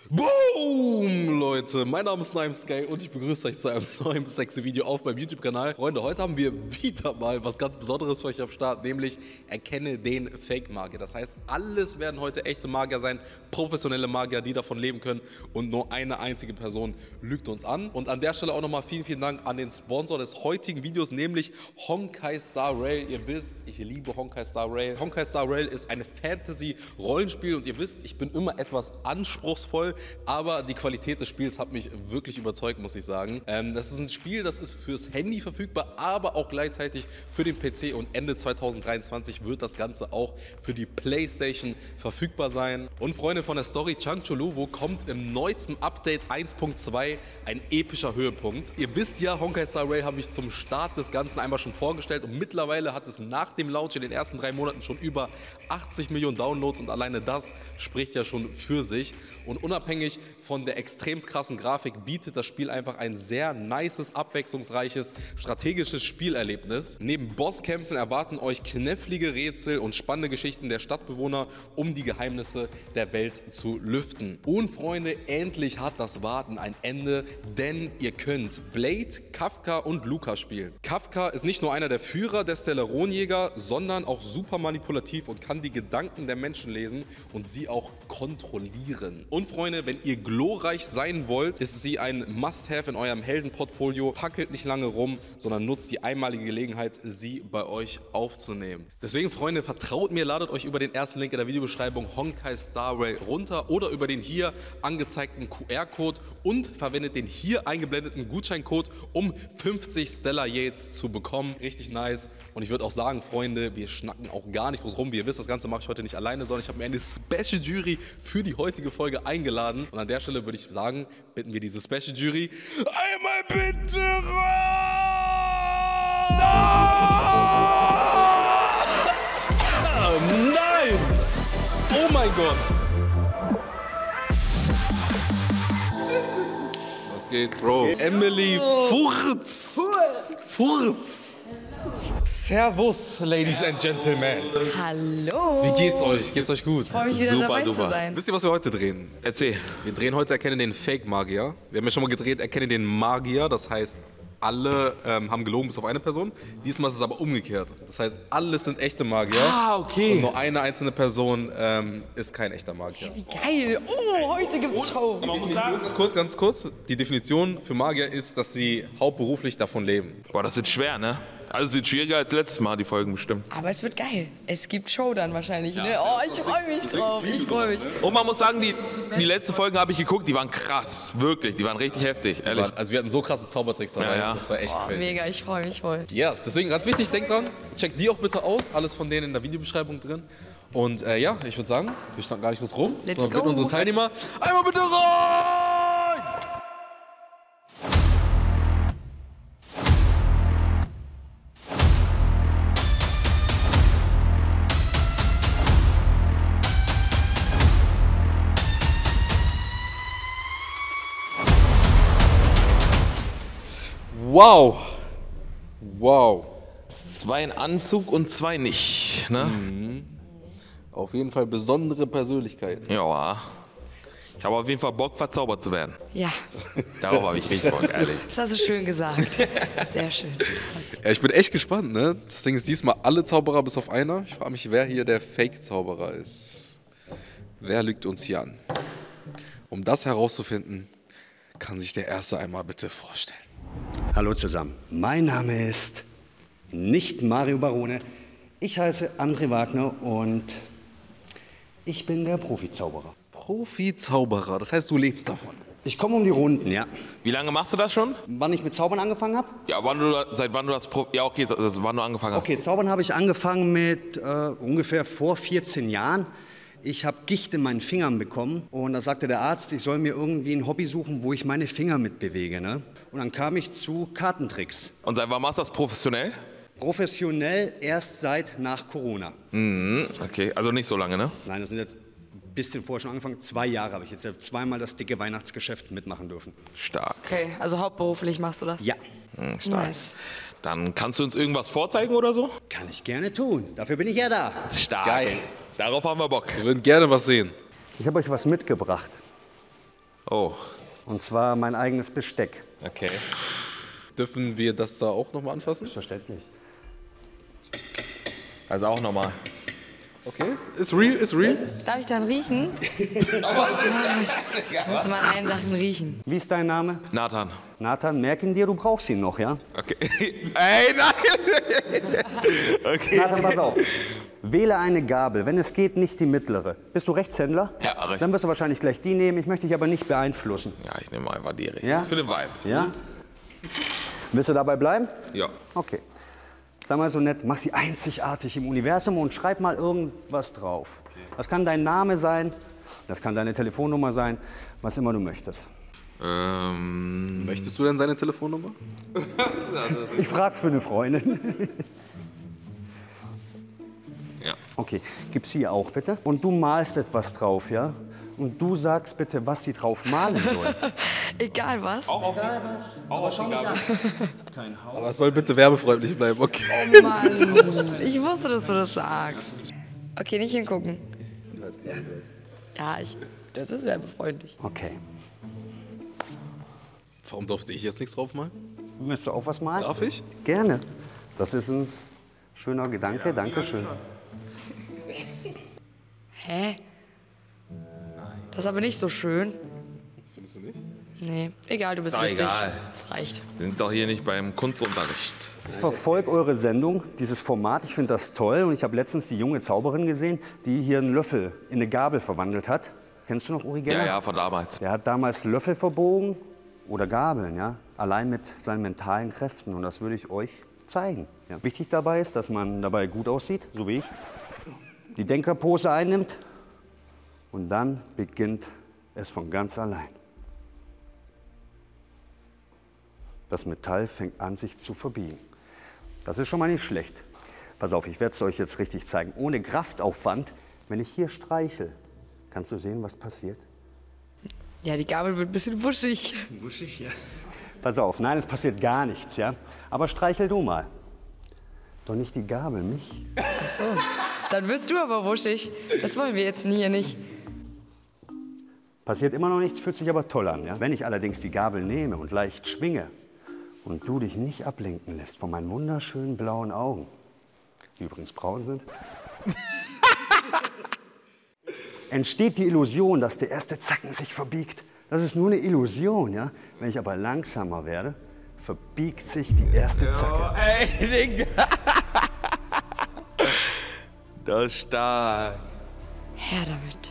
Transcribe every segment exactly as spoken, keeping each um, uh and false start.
Boom, Leute, mein Name ist Nimesky und ich begrüße euch zu einem neuen sexy Video auf meinem YouTube-Kanal. Freunde, heute haben wir wieder mal was ganz Besonderes für euch am Start, nämlich erkenne den Fake-Magier. Das heißt, alles werden heute echte Magier sein, professionelle Magier, die davon leben können und nur eine einzige Person lügt uns an. Und an der Stelle auch nochmal vielen, vielen Dank an den Sponsor des heutigen Videos, nämlich Honkai Star Rail. Ihr wisst, ich liebe Honkai Star Rail. Honkai Star Rail ist ein Fantasy-Rollenspiel und ihr wisst, ich bin immer etwas anspruchsvoll, aber die Qualität des Spiels hat mich wirklich überzeugt, muss ich sagen. Ähm, das ist ein Spiel, das ist fürs Handy verfügbar, aber auch gleichzeitig für den P C und Ende zweitausenddreiundzwanzig wird das Ganze auch für die PlayStation verfügbar sein. Und Freunde von der Story, Changchuluwo kommt im neuesten Update eins Punkt zwei ein epischer Höhepunkt. Ihr wisst ja, Honkai Star Rail habe ich zum Start des Ganzen einmal schon vorgestellt und mittlerweile hat es nach dem Launch in den ersten drei Monaten schon über achtzig Millionen Downloads und alleine das spricht ja schon für sich. Und unabhängig von der extrem krassen Grafik bietet das Spiel einfach ein sehr nices, abwechslungsreiches, strategisches Spielerlebnis. Neben Bosskämpfen erwarten euch knifflige Rätsel und spannende Geschichten der Stadtbewohner, um die Geheimnisse der Welt zu lüften. Und Freunde, endlich hat das Warten ein Ende, denn ihr könnt Blade, Kafka und Luca spielen. Kafka ist nicht nur einer der Führer der Stellaronjäger, sondern auch super manipulativ und kann die Gedanken der Menschen lesen und sie auch kontrollieren. Und Freunde, wenn ihr glorreich sein wollt, ist sie ein Must-Have in eurem Heldenportfolio. Packelt nicht lange rum, sondern nutzt die einmalige Gelegenheit, sie bei euch aufzunehmen. Deswegen, Freunde, vertraut mir, ladet euch über den ersten Link in der Videobeschreibung Honkai Star Rail runter oder über den hier angezeigten Q R-Code und verwendet den hier eingeblendeten Gutscheincode, um fünfzig Stellar Yates zu bekommen. Richtig nice. Und ich würde auch sagen, Freunde, wir schnacken auch gar nicht groß rum. Wie ihr wisst, das Ganze mache ich heute nicht alleine, sondern ich habe mir eine Special Jury für die heutige Folge eingeladen. Und an der Stelle würde ich sagen, bitten wir diese Special Jury einmal bitte rein! Oh, nein! Oh mein Gott! Was geht, Bro? Emily Furz! Furz! Servus, Ladies and Gentlemen. Hallo. Wie geht's euch? Geht's euch gut? Ich freue mich wieder Super, dabei duper. zu sein. Wisst ihr, was wir heute drehen? Erzähl. Wir drehen heute Erkenne den Fake-Magier. Wir haben ja schon mal gedreht Erkenne den Magier. Das heißt, alle ähm, haben gelogen bis auf eine Person. Diesmal ist es aber umgekehrt. Das heißt, alles sind echte Magier. Ah, okay. Und nur eine einzelne Person ähm, ist kein echter Magier. Wie geil. Oh, heute gibt's Show. Die Definition, ganz kurz, ganz kurz. Die Definition für Magier ist, dass sie hauptberuflich davon leben. Boah, das wird schwer, ne? Also es wird schwieriger als letztes Mal, die Folgen bestimmt. Aber es wird geil. Es gibt Show dann wahrscheinlich, ne? Oh, ich freue mich drauf. Ich freue mich. Und man muss sagen, die, die letzten Folgen habe ich geguckt, die waren krass. Wirklich, die waren richtig heftig, ehrlich. Also wir hatten so krasse Zaubertricks dabei. Ja, ja. Das war echt Oh, crazy. mega, ich freue mich voll. Ja, deswegen ganz wichtig, denkt dran, checkt die auch bitte aus. Alles von denen in der Videobeschreibung drin. Und äh, ja, ich würde sagen, wir standen gar nicht groß rum. Let's sondern go. bitten unsere Teilnehmer einmal bitte rein! Wow! Wow! Zwei in Anzug und zwei nicht, ne? Auf jeden Fall besondere Persönlichkeiten. Ja. Ich habe auf jeden Fall Bock, verzaubert zu werden. Ja, Darauf habe ich richtig Bock, ehrlich. das hast du schön gesagt. Sehr schön. Ja, ich bin echt gespannt, ne? Das Ding ist diesmal alle Zauberer bis auf einer. Ich frage mich, wer hier der Fake-Zauberer ist. Wer lügt uns hier an? Um das herauszufinden, kann sich der Erste einmal bitte vorstellen. Hallo zusammen, mein Name ist nicht Mario Barone, ich heiße André Wagner und ich bin der Profizauberer. Profizauberer, das heißt, du lebst davon. Ich komme um die Runden, ja. Wie lange machst du das schon? Wann ich mit Zaubern angefangen habe? Ja, wann du, seit wann du das Pro Ja, okay, seit wann du angefangen hast. Okay, Zaubern habe ich angefangen mit äh, ungefähr vor vierzehn Jahren. Ich habe Gicht in meinen Fingern bekommen und da sagte der Arzt, ich soll mir irgendwie ein Hobby suchen, wo ich meine Finger mitbewege. Ne? Und dann kam ich zu Kartentricks. Und seit wann machst du das professionell? Professionell erst seit nach Corona. Mhm, okay, also nicht so lange, ne? Nein, das sind jetzt ein bisschen vorher schon angefangen. Zwei Jahre habe ich jetzt ja zweimal das dicke Weihnachtsgeschäft mitmachen dürfen. Stark. Okay, also hauptberuflich machst du das? Ja, Mhm, stark. Nice. Dann kannst du uns irgendwas vorzeigen oder so? kann ich gerne tun. Dafür bin ich ja da. Stark. Geil. Darauf haben wir Bock. Wir würden gerne was sehen. Ich habe euch was mitgebracht. Oh. Und zwar mein eigenes Besteck. Okay. Dürfen wir das da auch nochmal anfassen? Verständlich. Also auch nochmal. Okay, ist real, ist real. Darf ich dann riechen? Ich muss mal einen Sachen riechen. Wie ist dein Name? Nathan. Nathan, merken dir, du brauchst ihn noch, ja? Okay. Ey, nein! Okay. Nathan, pass auf. Wähle eine Gabel, wenn es geht, nicht die mittlere. Bist du Rechtshändler? Ja, rechts. Dann wirst du wahrscheinlich gleich die nehmen. Ich möchte dich aber nicht beeinflussen. Ja, ich nehme einfach die rechts. Ja? Für den Vibe. Ja? Willst du dabei bleiben? Ja. Okay. Sag mal so nett, mach sie einzigartig im Universum und schreib mal irgendwas drauf. Das kann dein Name sein, das kann deine Telefonnummer sein, was immer du möchtest. Ähm. Möchtest du denn seine Telefonnummer? Ich frag's für eine Freundin. Ja. Okay, gib sie auch bitte. Und du malst etwas drauf, ja? Und du sagst bitte, was sie drauf malen soll. Egal was. Auch auf die, auch auf die Gabel. Kein Haus. Aber es soll bitte werbefreundlich bleiben, okay? Oh Mann, ich wusste, dass du das sagst. Okay, nicht hingucken. Ja, ich, das ist werbefreundlich. Okay. Warum durfte ich jetzt nichts drauf malen? Möchtest du auch was malen? Darf ich? Gerne. Das ist ein schöner Gedanke, danke schön. Hä? Das ist aber nicht so schön. Findest du nicht? Nee, egal, du bist Ist doch witzig. egal. Das reicht. Wir sind doch hier nicht beim Kunstunterricht. Ich verfolge eure Sendung, dieses Format, ich finde das toll. Und ich habe letztens die junge Zauberin gesehen, die hier einen Löffel in eine Gabel verwandelt hat. Kennst du noch Uri Geller? Ja, ja, von damals. Der hat damals Löffel verbogen oder Gabeln, ja, allein mit seinen mentalen Kräften. Und das würde ich euch zeigen. Ja. Wichtig dabei ist, dass man dabei gut aussieht, so wie ich, die Denkerpose einnimmt und dann beginnt es von ganz allein. Das Metall fängt an, sich zu verbiegen. Das ist schon mal nicht schlecht. Pass auf, ich werde es euch jetzt richtig zeigen. Ohne Kraftaufwand, wenn ich hier streichel, kannst du sehen, was passiert? Ja, die Gabel wird ein bisschen wuschig. Wuschig, ja. Pass auf, nein, es passiert gar nichts, ja? Aber streichel du mal. Doch nicht die Gabel, mich. Ach so, dann wirst du aber wuschig. Das wollen wir jetzt hier nicht. Passiert immer noch nichts, fühlt sich aber toll an, ja? Wenn ich allerdings die Gabel nehme und leicht schwinge und du dich nicht ablenken lässt von meinen wunderschönen blauen Augen, die übrigens braun sind, entsteht die Illusion, dass der erste Zacken sich verbiegt. Das ist nur eine Illusion, ja? Wenn ich aber langsamer werde, verbiegt sich die erste Zacke. Oh, ey, Digga. Das ist stark. Her damit.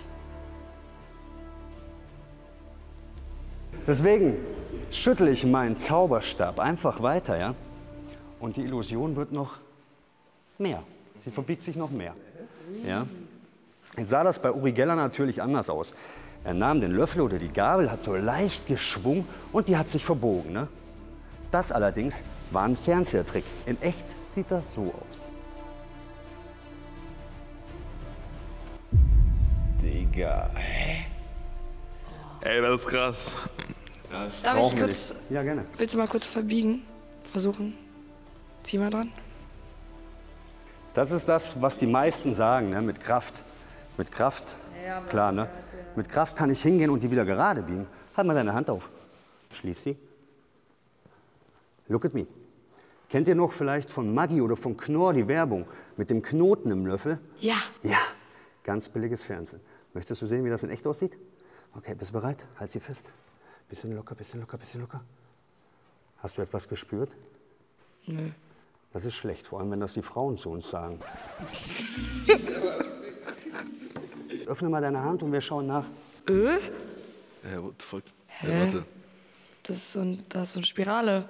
Deswegen schüttle ich meinen Zauberstab einfach weiter, ja? Und die Illusion wird noch mehr. Sie verbiegt sich noch mehr. Ja? Jetzt sah das bei Uri Geller natürlich anders aus. Er nahm den Löffel oder die Gabel, hat so leicht geschwungen und die hat sich verbogen. Ne? Das allerdings war ein Fernsehertrick. In echt sieht das so aus. Digga. Ey, das ist krass. Darf Brauchen ich wir kurz, nicht. Ja, gerne. willst du mal kurz verbiegen? Versuchen? Zieh mal dran. Das ist das, was die meisten sagen, ne? Mit Kraft. Mit Kraft, klar, ne? Mit Kraft kann ich hingehen und die wieder gerade biegen. Halt mal deine Hand auf. Schließ sie. Look at me. Kennt ihr noch vielleicht von Maggi oder von Knorr die Werbung mit dem Knoten im Löffel? Ja. Ja, ganz billiges Fernsehen. Möchtest du sehen, wie das in echt aussieht? Okay, bist du bereit? Halt sie fest. Bisschen locker, bisschen locker, bisschen locker. Hast du etwas gespürt? Nö. Das ist schlecht, vor allem wenn das die Frauen zu uns sagen. Öffne mal deine Hand und wir schauen nach. Äh? Äh, what the fuck? Hä? Ja, warte. Das ist so, ein, das ist so eine Spirale.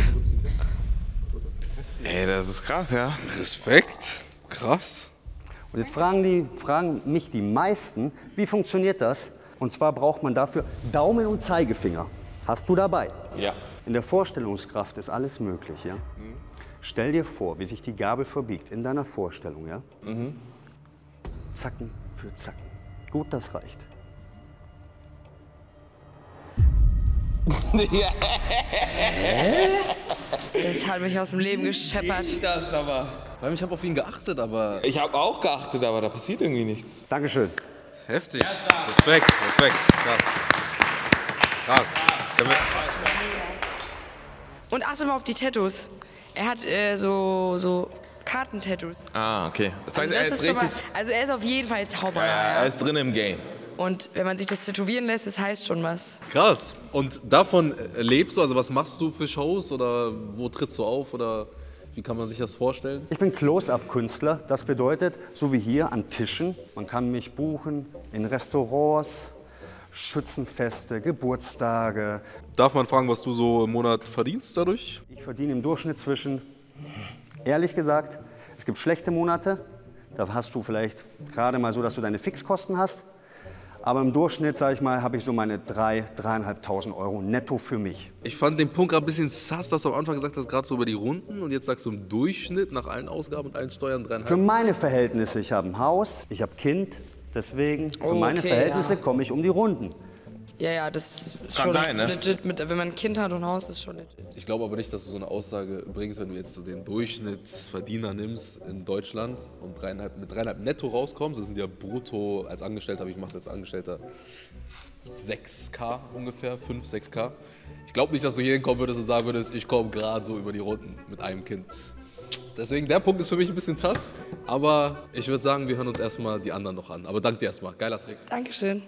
Ey, das ist krass, ja. Respekt. Krass. Und jetzt fragen, die, fragen mich die meisten, wie funktioniert das? Und zwar braucht man dafür Daumen und Zeigefinger. Hast du dabei? Ja. In der Vorstellungskraft ist alles möglich, ja? Mhm. Stell dir vor, wie sich die Gabel verbiegt in deiner Vorstellung, ja? Mhm. Zacken für Zacken. Gut, das reicht. Das hat mich aus dem Leben gescheppert. Das aber. Vor allem, ich habe auf ihn geachtet, aber Ich habe auch geachtet, aber da passiert irgendwie nichts. Dankeschön. heftig. Respekt, Respekt. Krass. Krass. Können wir- Und achte mal auf die Tattoos. Er hat äh, so, so Kartentattoos. Ah, okay. Das heißt, Also, er das ist ist schon mal, richtig. also er ist auf jeden Fall Zauberer. Ja, Ja. er ist drin im Game. Und wenn man sich das tätowieren lässt, das heißt schon was. Krass. Und davon äh, lebst du? Also was machst du für Shows oder wo trittst du auf oder wie kann man sich das vorstellen? Ich bin Close-Up-Künstler. Das bedeutet, so wie hier an Tischen, man kann mich buchen in Restaurants, Schützenfeste, Geburtstage. Darf man fragen, was du so im Monat verdienst dadurch? Ich verdiene im Durchschnitt zwischen, ehrlich gesagt, es gibt schlechte Monate, da hast du vielleicht gerade mal so, dass du deine Fixkosten hast. Aber im Durchschnitt, sage ich mal, habe ich so meine drei, dreieinhalbtausend Euro netto für mich. Ich fand den Punkt gerade ein bisschen sass, dass du am Anfang gesagt hast, gerade so über die Runden und jetzt sagst du im Durchschnitt nach allen Ausgaben und allen Steuern Für dreieinhalb. meine Verhältnisse, ich habe ein Haus, ich habe Kind, deswegen für meine Okay, Verhältnisse ja. komme ich um die Runden. Ja, ja, das ist Kann schon sein, ne? legit. Mit, wenn man ein Kind hat und ein Haus, ist schon legit. Ich glaube aber nicht, dass du so eine Aussage bringst, wenn du jetzt so den Durchschnittsverdiener nimmst in Deutschland und dreieinhalb, mit dreieinhalb netto rauskommst. Das sind ja brutto als Angestellter, aber ich mache es als Angestellter sechs K ungefähr, fünf, sechs K. Ich glaube nicht, dass du hier hinkommen würdest und sagen würdest, ich komme gerade so über die Runden mit einem Kind. Deswegen, der Punkt ist für mich ein bisschen sass, aber ich würde sagen, wir hören uns erstmal die anderen noch an. Aber danke dir erstmal, geiler Trick. Dankeschön.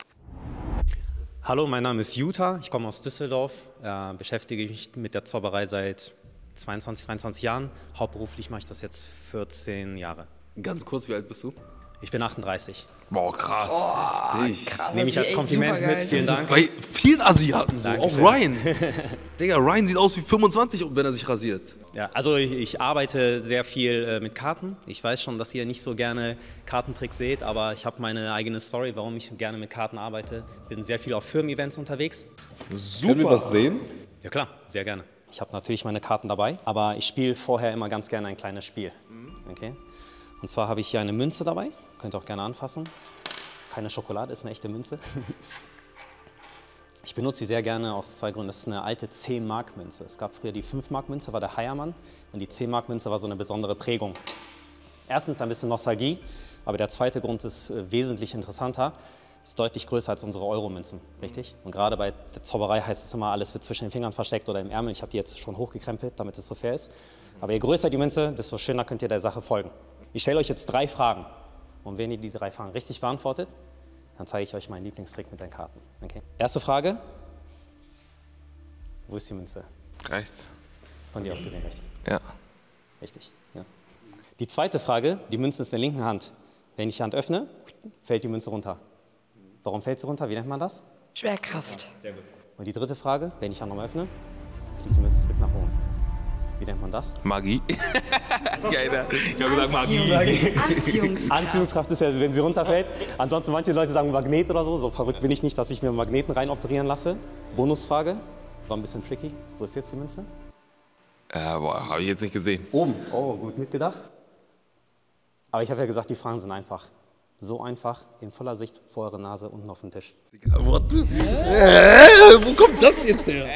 Hallo, mein Name ist Jutta, ich komme aus Düsseldorf, äh, beschäftige mich mit der Zauberei seit zweiundzwanzig, dreiundzwanzig Jahren. Hauptberuflich mache ich das jetzt vierzehn Jahre. Ganz kurz, wie alt bist du? Ich bin achtunddreißig. Boah, krass. Krass, Nehme ich das als ist echt Kompliment supergeil. mit, vielen Das ist Dank. bei vielen Asiaten so, auch Dankeschön. Ryan. Digga, Ryan sieht aus wie fünfundzwanzig, wenn er sich rasiert. Ja, also ich, ich arbeite sehr viel äh, mit Karten. Ich weiß schon, dass ihr nicht so gerne Kartentricks seht, aber ich habe meine eigene Story, warum ich gerne mit Karten arbeite. Bin sehr viel auf Firmen-Events unterwegs. Können wir was sehen? Ja klar, sehr gerne. Ich habe natürlich meine Karten dabei, aber ich spiele vorher immer ganz gerne ein kleines Spiel. Okay? Und zwar habe ich hier eine Münze dabei, könnt ihr auch gerne anfassen. Keine Schokolade, ist eine echte Münze. Ich benutze sie sehr gerne aus zwei Gründen. Das ist eine alte zehn Mark Münze. Es gab früher die fünf Mark Münze, war der Heiermann. Und die zehn Mark Münze war so eine besondere Prägung. Erstens ein bisschen Nostalgie, aber der zweite Grund ist äh, wesentlich interessanter. Ist deutlich größer als unsere Euro-Münzen, richtig? Und gerade bei der Zauberei heißt es immer, alles wird zwischen den Fingern versteckt oder im Ärmel. Ich habe die jetzt schon hochgekrempelt, damit es so fair ist. Aber je größer die Münze, desto schöner könnt ihr der Sache folgen. Ich stelle euch jetzt drei Fragen. Und wenn ihr die drei Fragen richtig beantwortet, dann zeige ich euch meinen Lieblingstrick mit den Karten. Okay? Erste Frage. Wo ist die Münze? Rechts. Von dir aus gesehen rechts. Ja. Richtig. Ja. Die zweite Frage, die Münze ist in der linken Hand. Wenn ich die Hand öffne, fällt die Münze runter. Warum fällt sie runter? Wie nennt man das? Schwerkraft. Und die dritte Frage, wenn ich die Hand nochmal öffne, fliegt die Münze zurück nach oben. Wie nennt man das? Magie. Geil, ich habe gesagt Magie. Anziehungskraft. Anziehungskraft ist ja, wenn sie runterfällt. Ansonsten manche Leute sagen Magnet oder so. So verrückt bin ich nicht, dass ich mir Magneten rein operieren lasse. Bonusfrage, war ein bisschen tricky. Wo ist jetzt die Münze? Äh, boah, habe ich jetzt nicht gesehen. Oben. Oh, gut mitgedacht. Aber ich habe ja gesagt, die Fragen sind einfach. So einfach, in voller Sicht vor eure Nase, unten auf dem Tisch. What? Äh, wo kommt das jetzt her?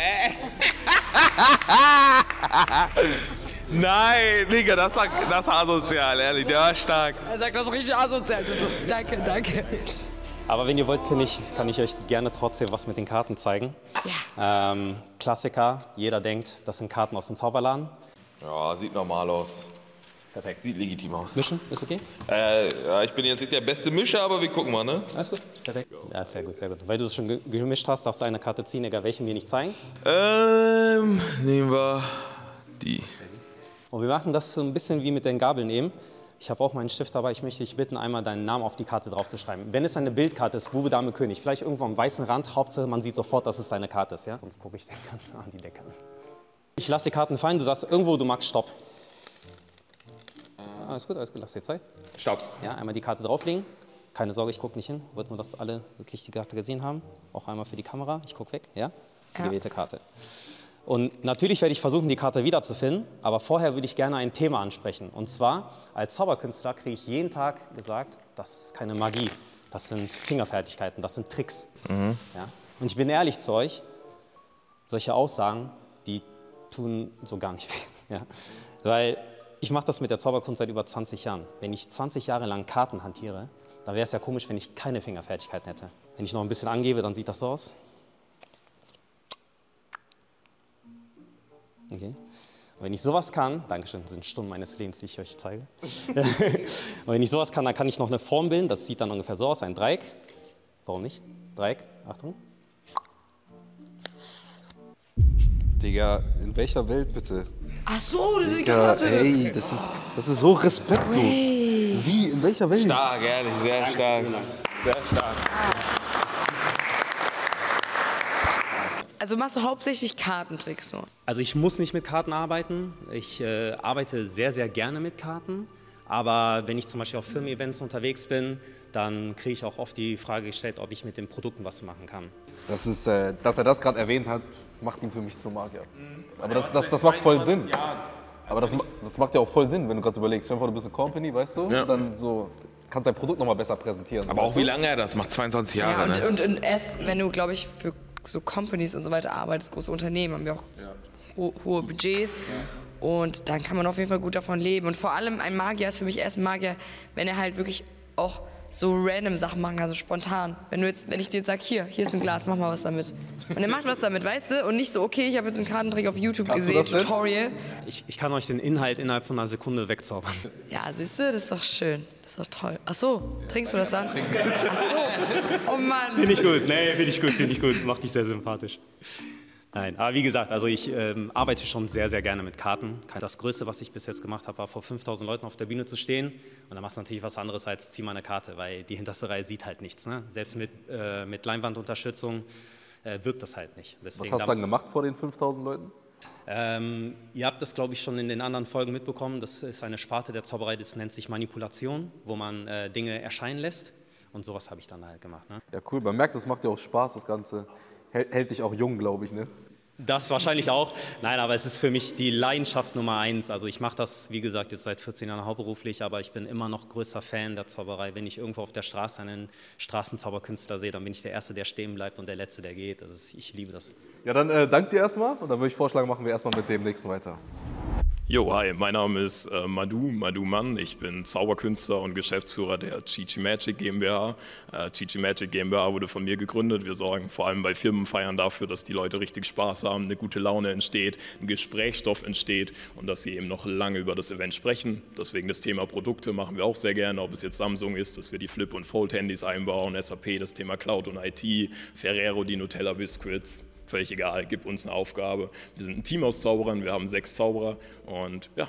Nein, Digga, das war, das war asozial, ehrlich, der war stark. Er sagt das richtig asozial. So, danke, danke. Aber wenn ihr wollt, kann ich, kann ich euch gerne trotzdem was mit den Karten zeigen. Ja. Ähm, Klassiker, jeder denkt, das sind Karten aus dem Zauberladen. Ja, sieht normal aus. Perfekt. Sieht legitim aus. Mischen, ist okay? Äh, ja, ich bin jetzt nicht der beste Mischer, aber wir gucken mal, ne? Alles gut, perfekt. Ja, sehr gut, sehr gut. Weil du es schon ge gemischt hast, darfst du eine Karte ziehen, egal welchen wir nicht zeigen. Ähm, nehmen wir die. Und wir machen das so ein bisschen wie mit den Gabeln eben. Ich habe auch meinen Stift dabei. Ich möchte dich bitten, einmal deinen Namen auf die Karte drauf zu schreiben. Wenn es eine Bildkarte ist, Bube, Dame, König, vielleicht irgendwo am weißen Rand, Hauptsache man sieht sofort, dass es deine Karte ist. Ja? Sonst gucke ich den ganzen an die Decke an. Ich lasse die Karten fallen, du sagst irgendwo, du magst Stopp. Alles gut, alles gut, lass dir Zeit. Stopp. Ja, einmal die Karte drauflegen. Keine Sorge, ich gucke nicht hin. Wollte nur, dass alle wirklich die Karte gesehen haben. Auch einmal für die Kamera. Ich gucke weg. Ja, das ist die Ja. gewählte Karte. Und natürlich werde ich versuchen, die Karte wiederzufinden. Aber vorher würde ich gerne ein Thema ansprechen. Und zwar, als Zauberkünstler kriege ich jeden Tag gesagt, das ist keine Magie. Das sind Fingerfertigkeiten, das sind Tricks. Mhm. Ja? Und ich bin ehrlich zu euch, solche Aussagen, die tun so gar nicht weh. Ja? Weil ich mache das mit der Zauberkunst seit über zwanzig Jahren. Wenn ich zwanzig Jahre lang Karten hantiere, dann wäre es ja komisch, wenn ich keine Fingerfertigkeiten hätte. Wenn ich noch ein bisschen angebe, dann sieht das so aus. Okay. Und wenn ich sowas kann, Dankeschön, das sind Stunden meines Lebens, die ich euch zeige. Und wenn ich sowas kann, dann kann ich noch eine Form bilden, das sieht dann ungefähr so aus, ein Dreieck. Warum nicht? Dreieck, Achtung. Digga, in welcher Welt bitte? Ach so, das ist die Ja, Karte. ey, das ist, das ist so respektlos. Hey. Wie, in welcher Welt? Stark, ehrlich, sehr stark. Sehr stark. Also machst du hauptsächlich Kartentricks nur? Also ich muss nicht mit Karten arbeiten. Ich äh, arbeite sehr, sehr gerne mit Karten. Aber wenn ich zum Beispiel auf Firmen-Events unterwegs bin, dann kriege ich auch oft die Frage gestellt, ob ich mit den Produkten was machen kann. Das ist, äh, dass er das gerade erwähnt hat, macht ihn für mich zum Magier. Aber das, das, das macht voll Sinn. Aber das, das macht ja auch voll Sinn, wenn du gerade überlegst. Stell dir vor, du bist eine Company, weißt du? Ja. Und dann so kannst dein Produkt nochmal besser präsentieren. Aber auch weißt wie du? lange er das macht, zweiundzwanzig Ja, Jahre, und, ne? und, und es, wenn du, glaube ich, für so Companies und so weiter arbeitest, große Unternehmen, haben wir auch ho hohe Budgets. Und dann kann man auf jeden Fall gut davon leben. Und vor allem ein Magier ist für mich erst ein Magier, wenn er halt wirklich auch so random Sachen machen kann, also spontan. Wenn du jetzt, wenn ich dir jetzt sage, hier, hier ist ein Glas, mach mal was damit. Und er macht was damit, weißt du? Und nicht so, okay, ich habe jetzt einen Kartentrick auf YouTube Kannst du gesehen, das denn? Tutorial. Ich, ich kann euch den Inhalt innerhalb von einer Sekunde wegzaubern. Ja, siehst du, das ist doch schön. Das ist doch toll. Ach so, trinkst du das dann? Ach so, oh Mann. Finde ich gut, nee, finde ich gut, finde ich gut. Macht dich sehr sympathisch. Nein, aber wie gesagt, also ich ähm, arbeite schon sehr, sehr gerne mit Karten. Das Größte, was ich bis jetzt gemacht habe, war vor fünftausend Leuten auf der Bühne zu stehen. Und dann machst du natürlich was anderes als zieh mal eine Karte, weil die hinterste Reihe sieht halt nichts. Ne? Selbst mit, äh, mit Leinwandunterstützung äh, wirkt das halt nicht. Deswegen Was hast du dann gemacht vor den fünftausend Leuten? Ähm, ihr habt das, glaube ich, schon in den anderen Folgen mitbekommen. Das ist eine Sparte der Zauberei, das nennt sich Manipulation, wo man äh, Dinge erscheinen lässt. Und sowas habe ich dann halt gemacht. Ne? Ja, cool. Man merkt, das macht dir auch Spaß, das Ganze. Hält, hält dich auch jung, glaube ich, ne? Das wahrscheinlich auch. Nein, aber es ist für mich die Leidenschaft Nummer eins. Also ich mache das, wie gesagt, jetzt seit vierzehn Jahren hauptberuflich, aber ich bin immer noch größter Fan der Zauberei. Wenn ich irgendwo auf der Straße einen Straßenzauberkünstler sehe, dann bin ich der Erste, der stehen bleibt und der Letzte, der geht. Das ist, ich liebe das. Ja, dann äh, dank dir erstmal und dann würde ich vorschlagen, machen wir erstmal mit dem nächsten weiter. Jo, hi, mein Name ist äh, Madhu, Madhu Mann. Ich bin Zauberkünstler und Geschäftsführer der Chi-Chi Magic GmbH. Äh, Chi-Chi Magic GmbH wurde von mir gegründet. Wir sorgen vor allem bei Firmenfeiern dafür, dass die Leute richtig Spaß haben, eine gute Laune entsteht, ein Gesprächsstoff entsteht und dass sie eben noch lange über das Event sprechen. Deswegen das Thema Produkte machen wir auch sehr gerne, ob es jetzt Samsung ist, dass wir die Flip- und Fold-Handys einbauen, S A P, das Thema Cloud und I T, Ferrero, die Nutella Biscuits. Völlig egal, gib uns eine Aufgabe. Wir sind ein Team aus Zauberern, wir haben sechs Zauberer und ja.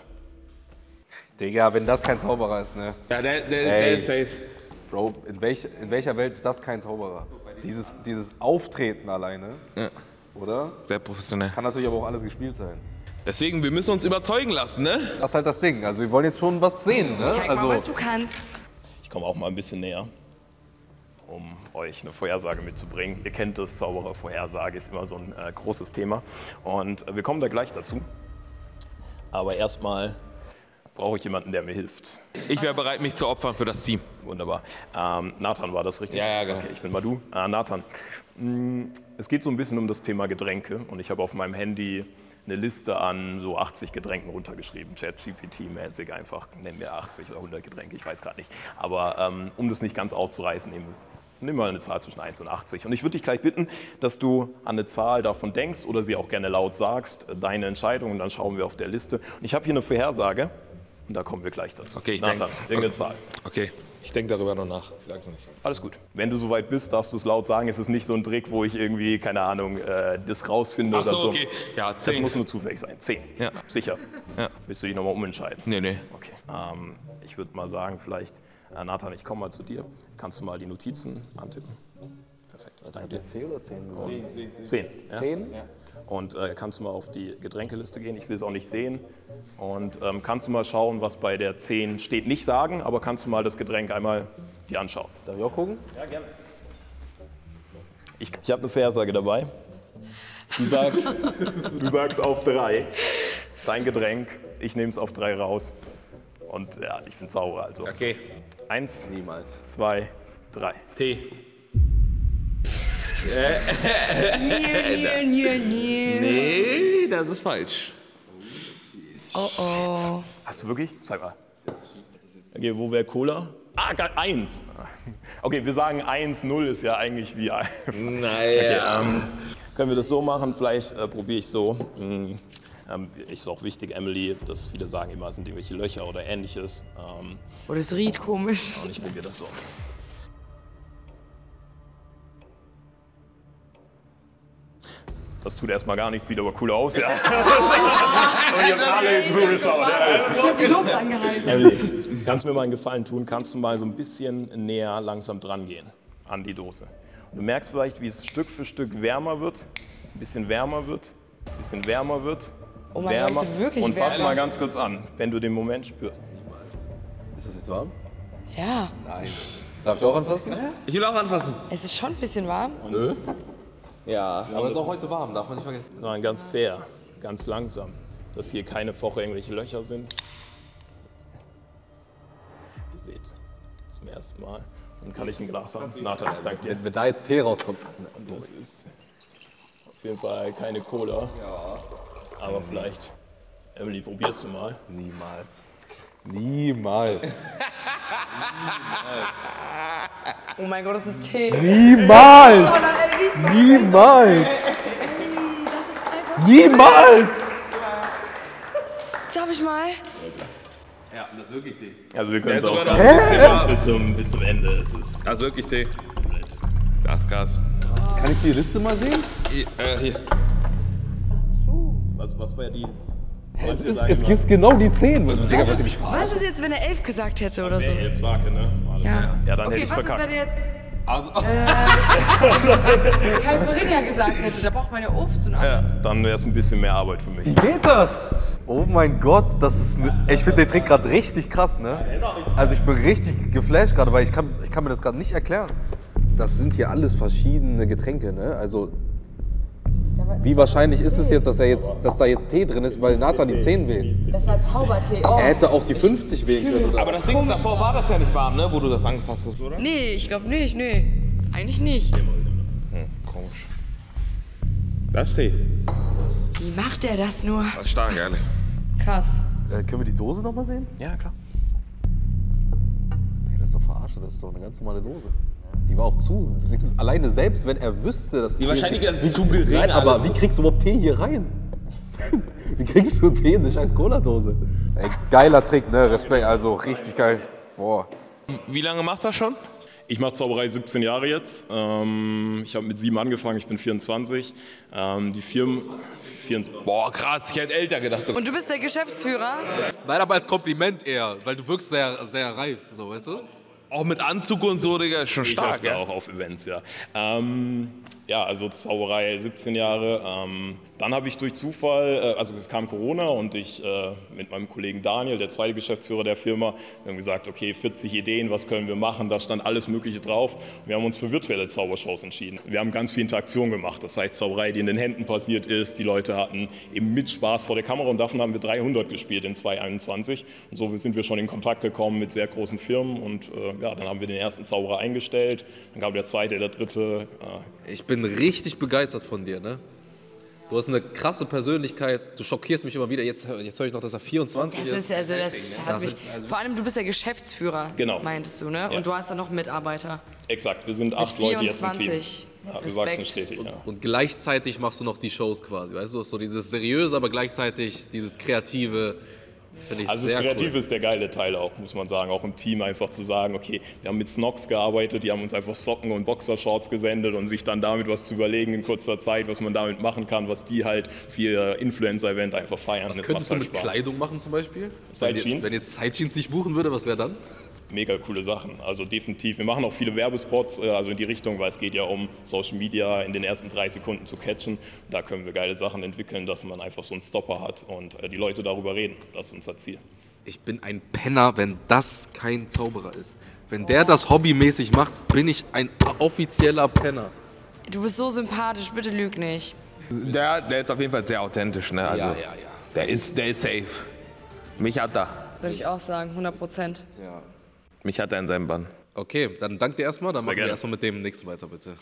Digga, wenn das kein Zauberer ist, ne? Ja, der, der, Ey. der ist safe. Bro, in, welch, in welcher Welt ist das kein Zauberer? Dieses, dieses Auftreten alleine, Ja, oder? sehr professionell. Kann natürlich aber auch alles gespielt sein. Deswegen, wir müssen uns überzeugen lassen, ne? Das ist halt das Ding. Also wir wollen jetzt schon was sehen, ne? Zeig mal, Also, was du kannst. Ich komme auch mal ein bisschen näher, um euch eine Vorhersage mitzubringen. Ihr kennt das, Zauberervorhersage ist immer so ein äh, großes Thema und äh, wir kommen da gleich dazu. Aber erstmal brauche ich jemanden, der mir hilft. Ich wäre bereit, mich zu opfern für das Team. Wunderbar. Ähm, Nathan, war das richtig? Ja, ja, genau. Okay, ich bin Madhu. Äh, Nathan. Mm, Es geht so ein bisschen um das Thema Getränke und ich habe auf meinem Handy eine Liste an so achtzig Getränken runtergeschrieben, ChatGPT-mäßig einfach, nennen wir achtzig oder hundert Getränke, ich weiß gerade nicht. Aber ähm, um das nicht ganz auszureißen, nehmen nimm mal eine Zahl zwischen eins und achtzig. Und ich würde dich gleich bitten, dass du an eine Zahl davon denkst oder sie auch gerne laut sagst, deine Entscheidung, und dann schauen wir auf der Liste. Und ich habe hier eine Vorhersage und da kommen wir gleich dazu. Okay, ich Nathan, denk- irgendeine Zahl. Okay, ich denke darüber noch nach. Ich sag's noch nicht. Alles gut. Wenn du soweit bist, darfst du es laut sagen. Es ist nicht so ein Trick, wo ich irgendwie, keine Ahnung, äh, das rausfinde Ach oder so, so. okay. Ja, Das zehn. muss nur zufällig sein. Zehn. Ja. Sicher. Ja. Willst du dich nochmal umentscheiden? Nee, nee. Okay. Ähm, ich würde mal sagen, vielleicht, äh, Nathan, ich komme mal zu dir. Kannst du mal die Notizen antippen? Perfekt. Ich danke dir. zehn oder zehn? Zehn. Ja? zehn? Ja. Und äh, kannst du mal auf die Getränkeliste gehen? Ich will es auch nicht sehen. Und ähm, kannst du mal schauen, was bei der zehn steht? Nicht sagen, aber kannst du mal das Getränk einmal dir anschauen? Darf ich auch gucken? Ja, gerne. Ich, ich habe eine Vorhersage dabei. Du sagst, du sagst auf drei dein Getränk, ich nehme es auf drei raus. Und ja, ich bin Zauberer, also. Okay. Eins, Niemals. zwei, drei. Tee. Nö, nö, nö. Nee, das ist falsch. Oh oh. Hast du wirklich? Sag mal. Okay, wo wäre Cola? Ah, gar- eins. Okay, wir sagen eins, null ist ja eigentlich wie ein. Naja. Okay, ähm, können wir das so machen? Vielleicht äh, probiere ich so. Hm, Ähm, ist auch wichtig, Emily, dass viele sagen immer, es sind irgendwelche Löcher oder ähnliches. Ähm, Oder es riecht komisch. und ich probiere das so. Das tut erstmal gar nichts, sieht aber cool aus, ja. Und ich hab alle zugeschaut. Ich hab die Luft angehalten. Emily, kannst du mir mal einen Gefallen tun? Kannst du mal so ein bisschen näher langsam dran gehen an die Dose? Und du merkst vielleicht, wie es Stück für Stück wärmer wird, ein bisschen wärmer wird, ein bisschen wärmer wird, Oh mein Gott, wärmer. es wird wirklich Und fass wärmer. mal ganz kurz an, wenn du den Moment spürst. Ist das jetzt warm? Ja, Nein. Darf ich auch anfassen? Ich will auch anfassen. es ist schon ein bisschen warm. Nö. Ja. Aber es ist auch heute warm, darf man nicht vergessen. Nein, ganz fair, ganz langsam, dass hier keine Woche irgendwelche Löcher sind. Ihr seht zum ersten Mal. Dann kann ich ein Glas haben. Nathan, ich danke dir. Wenn da jetzt Tee rauskommt. Das ist auf jeden Fall keine Cola. Aber vielleicht, Emily, probierst du mal. Niemals. Niemals. Oh mein Gott, das ist Tee. Niemals! Niemals! Niemals! Darf ich mal? Ja, das ist wirklich Tee. Also wir können es ist auch sogar gar noch ein nicht bisschen warm. bis zum, bis zum Ende. Es ist Also wirklich Tee. komplett. Das ist krass. Kann ich die Liste mal sehen? Hier, äh, hier. Was, was war die? Es ist, es ist genau die zehn. Digga, Was ist, was ist jetzt, wenn er elf gesagt hätte oder so? Elf Sake, ne? Alles Ja. klar. Ja, dann hätte Okay, ich was ist, verkackt. wenn er jetzt Also, äh, Caipirinha gesagt hätte? Da braucht man ja Obst und alles. Dann wäre es ein bisschen mehr Arbeit für mich. wie geht das? Oh mein Gott, das ist. Ne, ich finde den Trick gerade richtig krass, ne? Also, ich bin richtig geflasht gerade, weil ich kann, ich kann mir das gerade nicht erklären. Das sind hier alles verschiedene Getränke, ne? Also, wie wahrscheinlich ist es jetzt, dass, er jetzt, dass da jetzt Tee drin ist, weil Nathan die zehn wählt? Das war Zaubertee. Oh. Er hätte auch die fünfzig wählen können. Oder? Aber das Ding ist, davor war das ja nicht warm, ne? Wo du das angefasst hast, oder? Nee, ich glaube nicht, nee. Eigentlich nicht. Hm, komisch. Das ist Tee. Wie macht er das nur? Das ist stark, ehrlich. Krass. Äh, können wir die Dose nochmal sehen? Ja, klar. Nee, das ist doch verarsche, das ist doch eine ganz normale Dose. Die war auch zu. Das ist alleine selbst, wenn er wüsste, dass. Die Wahrscheinlichkeit ist wie, zu gering, Nein, aber alles. wie kriegst du überhaupt Tee hier rein? Wie kriegst du Tee in eine scheiß Cola-Dose? Ey, geiler Trick, ne? Respekt, also richtig geil. Boah. Wie lange machst du das schon? Ich mache Zauberei siebzehn Jahre jetzt. Ähm, ich habe mit sieben angefangen, ich bin vierundzwanzig. Ähm, die Firmen. vierundzwanzig. Boah, krass. Ich hätte älter gedacht. So. Und du bist der Geschäftsführer? Nein, aber als Kompliment eher, weil du wirkst sehr, sehr reif, so, weißt du? Auch mit Anzug und so, Digga, ist schon Ich stark, öfter ja. auch auf Events, ja. Ähm, ja, also Zauberei siebzehn Jahre. Ähm, dann habe ich durch Zufall, äh, also es kam Corona und ich äh, mit meinem Kollegen Daniel, der zweite Geschäftsführer der Firma, wir haben gesagt, okay, vierzig Ideen, was können wir machen? Da stand alles Mögliche drauf. Wir haben uns für virtuelle Zaubershows entschieden. Wir haben ganz viel Interaktion gemacht. Das heißt, Zauberei, die in den Händen passiert ist. Die Leute hatten eben mit Spaß vor der Kamera und davon haben wir dreihundert gespielt in zweitausendeinundzwanzig. Und so sind wir schon in Kontakt gekommen mit sehr großen Firmen und äh, ja, dann haben wir den ersten Zauberer eingestellt. Dann kam der zweite, der dritte. Äh, Ich bin richtig begeistert von dir, ne? Du hast eine krasse Persönlichkeit, du schockierst mich immer wieder. Jetzt, jetzt höre ich noch, dass er vierundzwanzig Das ist. ist also, das hat Das mich, ist also- vor allem, du bist der Geschäftsführer, Genau. meintest du, ne? Ja. Und du hast dann noch Mitarbeiter. exakt, wir sind Mit acht Leute jetzt im Team. vierundzwanzig. Ja, wir Respekt. wachsen stetig, ja. Und gleichzeitig machst du noch die Shows quasi, weißt du? Du hast so dieses seriöse, aber gleichzeitig dieses kreative, finde ich Also das sehr Kreative cool. ist der geile Teil auch, muss man sagen, auch im Team einfach zu sagen, okay, wir haben mit Snox gearbeitet, die haben uns einfach Socken und Boxershorts gesendet und sich dann damit was zu überlegen in kurzer Zeit, was man damit machen kann, was die halt für ihr Influencer-Event einfach feiern. Was Das könntest macht du halt mit Spaß. Kleidung machen zum Beispiel? Side Wenn, Jeans? wenn jetzt Side Jeans nicht buchen würde, was wäre dann? Mega coole Sachen, also definitiv. Wir machen auch viele Werbespots, äh, also in die Richtung, weil es geht ja um Social Media in den ersten drei Sekunden zu catchen. Da können wir geile Sachen entwickeln, dass man einfach so einen Stopper hat und äh, die Leute darüber reden. Das ist unser Ziel. Ich bin ein Penner, wenn das kein Zauberer ist. Wenn der das hobbymäßig macht, bin ich ein offizieller Penner. Du bist so sympathisch, bitte lüg nicht. Der, der ist auf jeden Fall sehr authentisch, ne? Also, Ja, ja, ja. Der ist, der ist safe. Mich hat er. Würde ich auch sagen, hundert Prozent. Ja. Mich hat er in seinem Bann. Okay, dann dank dir erstmal, dann machen wir gerne. erstmal mit dem nächsten weiter, bitte.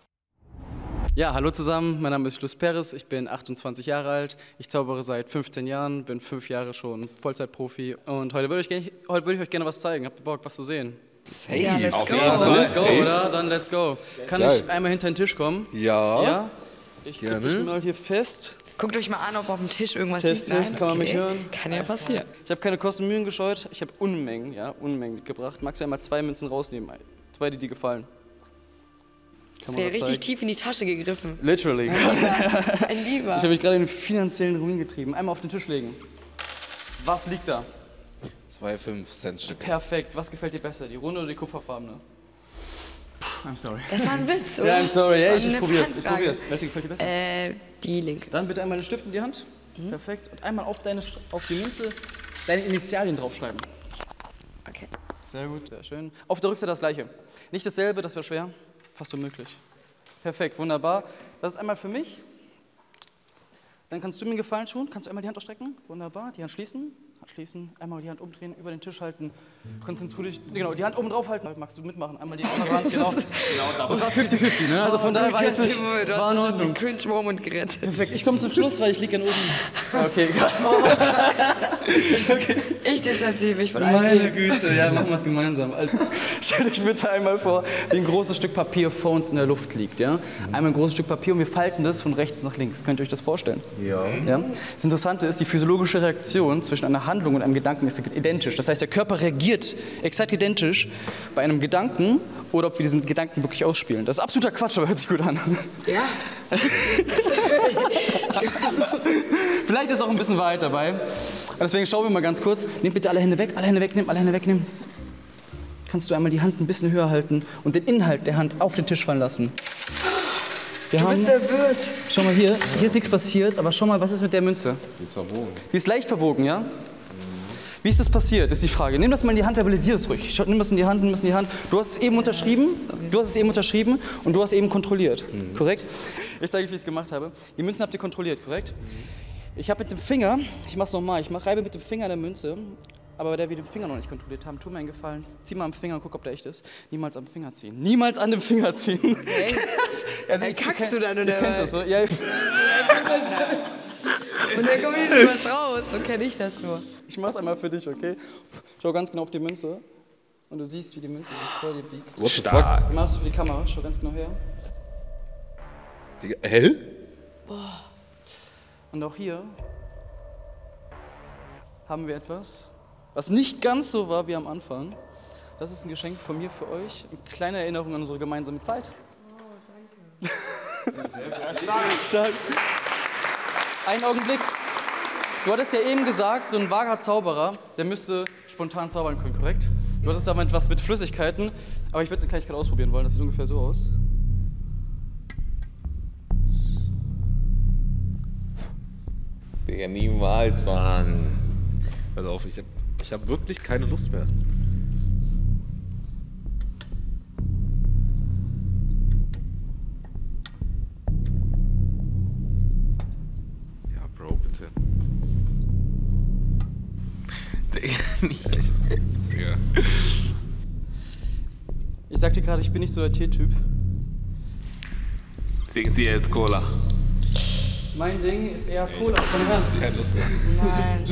Ja, hallo zusammen, mein Name ist Luis Perez, ich bin achtundzwanzig Jahre alt, ich zaubere seit fünfzehn Jahren, bin fünf Jahre schon Vollzeitprofi und heute würde ich, gerne- heute würde ich euch gerne was zeigen. Habt ihr Bock, was zu sehen? Safe. Ja, let's Auf go. jeden So, Fall. let's go, Safe. oder? Dann let's go. Kann Geil. ich einmal hinter den Tisch kommen? Ja. Ja? Ich krieg Gerne. dich mal hier fest. Guckt euch mal an, ob auf dem Tisch irgendwas Test, liegt. Test, kann man mich hören? Kann ja passieren. Ich habe keine Kosten und Mühen gescheut. Ich habe Unmengen, ja, Unmengen mitgebracht. Magst du einmal zwei Münzen rausnehmen? Zwei, die dir gefallen. Hast du ja richtig tief in die Tasche gegriffen. Literally. Ein Lieber. Ein Lieber. Ich habe mich gerade in den finanziellen Ruin getrieben. Einmal auf den Tisch legen. Was liegt da? Zwei fünf Cent Stück. Perfekt. Was gefällt dir besser, die runde oder die kupferfarbene? I'm sorry. Das war ein Witz, oder? Ja, I'm sorry. Das Ja, war ich, ich eine probier's. Ich Fangfrage. probier's. Welche gefällt dir besser? Äh, die linke. Dann bitte einmal den Stift in die Hand. Mhm. Perfekt. Und einmal auf, deine, auf die Münze deine Initialien draufschreiben. Okay. Sehr gut, sehr schön. Auf der Rückseite das gleiche. Nicht dasselbe, das wäre schwer. Fast unmöglich. Perfekt, wunderbar. Das ist einmal für mich. Dann kannst du mir einen Gefallen tun. Kannst du einmal die Hand ausstrecken? Wunderbar. Die Hand schließen. Hand schließen. Einmal die Hand umdrehen, über den Tisch halten. Konzentrier dich. Genau, die Hand oben drauf halten. Magst du mitmachen? Einmal die andere Hand. Genau. Das war fifty fifty, ne? Also von daher weiß ich. Du hast schon den Cringe-Moment gerettet. Perfekt. Ich komme zum Schluss, weil ich liege dann oben. Okay, egal. Okay. Ich distanziere mich von all Meine dem. Güte, ja, machen wir es gemeinsam. Also, stellt euch bitte einmal vor, wie ein großes Stück Papier vor uns in der Luft liegt. Ja? Einmal ein großes Stück Papier und wir falten das von rechts nach links. Könnt ihr euch das vorstellen? Ja. Ja? Das Interessante ist, die physiologische Reaktion zwischen einer Handlung und einem Gedanken ist identisch. Das heißt, der Körper reagiert exakt identisch bei einem Gedanken oder ob wir diesen Gedanken wirklich ausspielen. Das ist absoluter Quatsch, aber hört sich gut an. Ja. Vielleicht ist auch ein bisschen Wahrheit dabei. Deswegen schauen wir mal ganz kurz. Nehmt bitte alle Hände weg, alle Hände wegnehmen, alle Hände wegnehmen. Kannst du einmal die Hand ein bisschen höher halten und den Inhalt der Hand auf den Tisch fallen lassen. Wir Du haben, bist verwirrt. schau mal hier, hier ist nichts passiert, aber schau mal, was ist mit der Münze? Die ist verbogen. Die ist leicht verbogen, ja? Wie ist das passiert, ist die Frage. Nimm das mal in die Hand, verbalisier es ruhig. Schau, nimm das in die Hand, nimm das in die Hand. Du hast es eben unterschrieben, du hast es eben unterschrieben und du hast eben kontrolliert, mhm. korrekt? Ich zeige euch, wie ich es gemacht habe. Die Münzen habt ihr kontrolliert, korrekt? Ich habe mit dem Finger, ich mach's nochmal, ich mach, reibe mit dem Finger an der Münze, aber da wir den Finger noch nicht kontrolliert haben, tu mir einen Gefallen, zieh mal am Finger und guck, ob der echt ist. Niemals am Finger ziehen. Niemals an dem Finger ziehen. Okay. Also, Hey, ihr kackst kennt- du dann, Ihr oder kennt das, oder? Ja, ich, Und dann kommt nicht was raus. So kenne ich das nur. ich mach's einmal für dich, okay? Schau ganz genau auf die Münze und du siehst, wie die Münze sich vor dir biegt. What the fuck? Ich mach's für die Kamera, schau ganz genau her. Digga, hell? Und auch hier haben wir etwas, was nicht ganz so war wie am Anfang. Das ist ein Geschenk von mir für euch. Eine kleine Erinnerung an unsere gemeinsame Zeit. Oh, danke. Einen Augenblick. Du hattest ja eben gesagt, so ein wahrer Zauberer, der müsste spontan zaubern können, korrekt? Du hattest aber etwas mit Flüssigkeiten, aber ich würde eine Kleinigkeit ausprobieren wollen. Das sieht ungefähr so aus. Digga, niemals, Mann. Pass auf, ich hab, ich hab wirklich keine Lust mehr. Ja, Bro, bitte. Digga, nicht echt. Ja. Ich sag dir gerade, ich bin nicht so der Teetyp. Trinken Sie jetzt Cola. Mein Ding ist eher Cola. Komm her. Keine Lust mehr. Nein.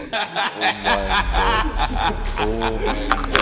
Oh mein Gott.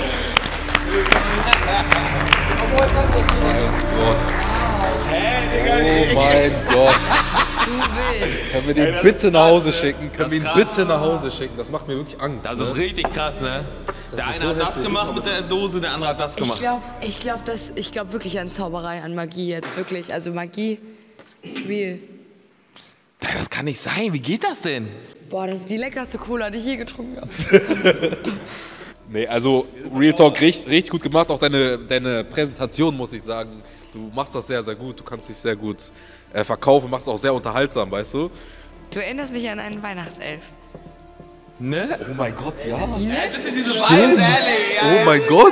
Oh mein Gott. Oh mein Gott. Zu wild. Können wir den das bitte ist nach Hause krass, ne? schicken? Können Das wir ihn ist bitte nach Hause schicken? Das macht mir wirklich Angst. Das ne? ist richtig krass, ne? Der ist eine so hat das heftig. gemacht mit der Dose, der andere hat das Ich gemacht. glaube ich glaub, das- ich glaub wirklich an Zauberei, an Magie jetzt, wirklich. Also Magie ist real. Das kann nicht sein. Wie geht das denn? Boah, das ist die leckerste Cola, die ich je getrunken habe. Nee, also Real Talk richtig, richtig gut gemacht. Auch deine, deine Präsentation, muss ich sagen. Du machst das sehr, sehr gut. Du kannst dich sehr gut äh, verkaufen, machst auch sehr unterhaltsam, weißt du? Du erinnerst mich an einen Weihnachtself. Ne? Oh mein Gott, ja. Ein bisschen diese Vibes, ehrlich. Oh mein Gott.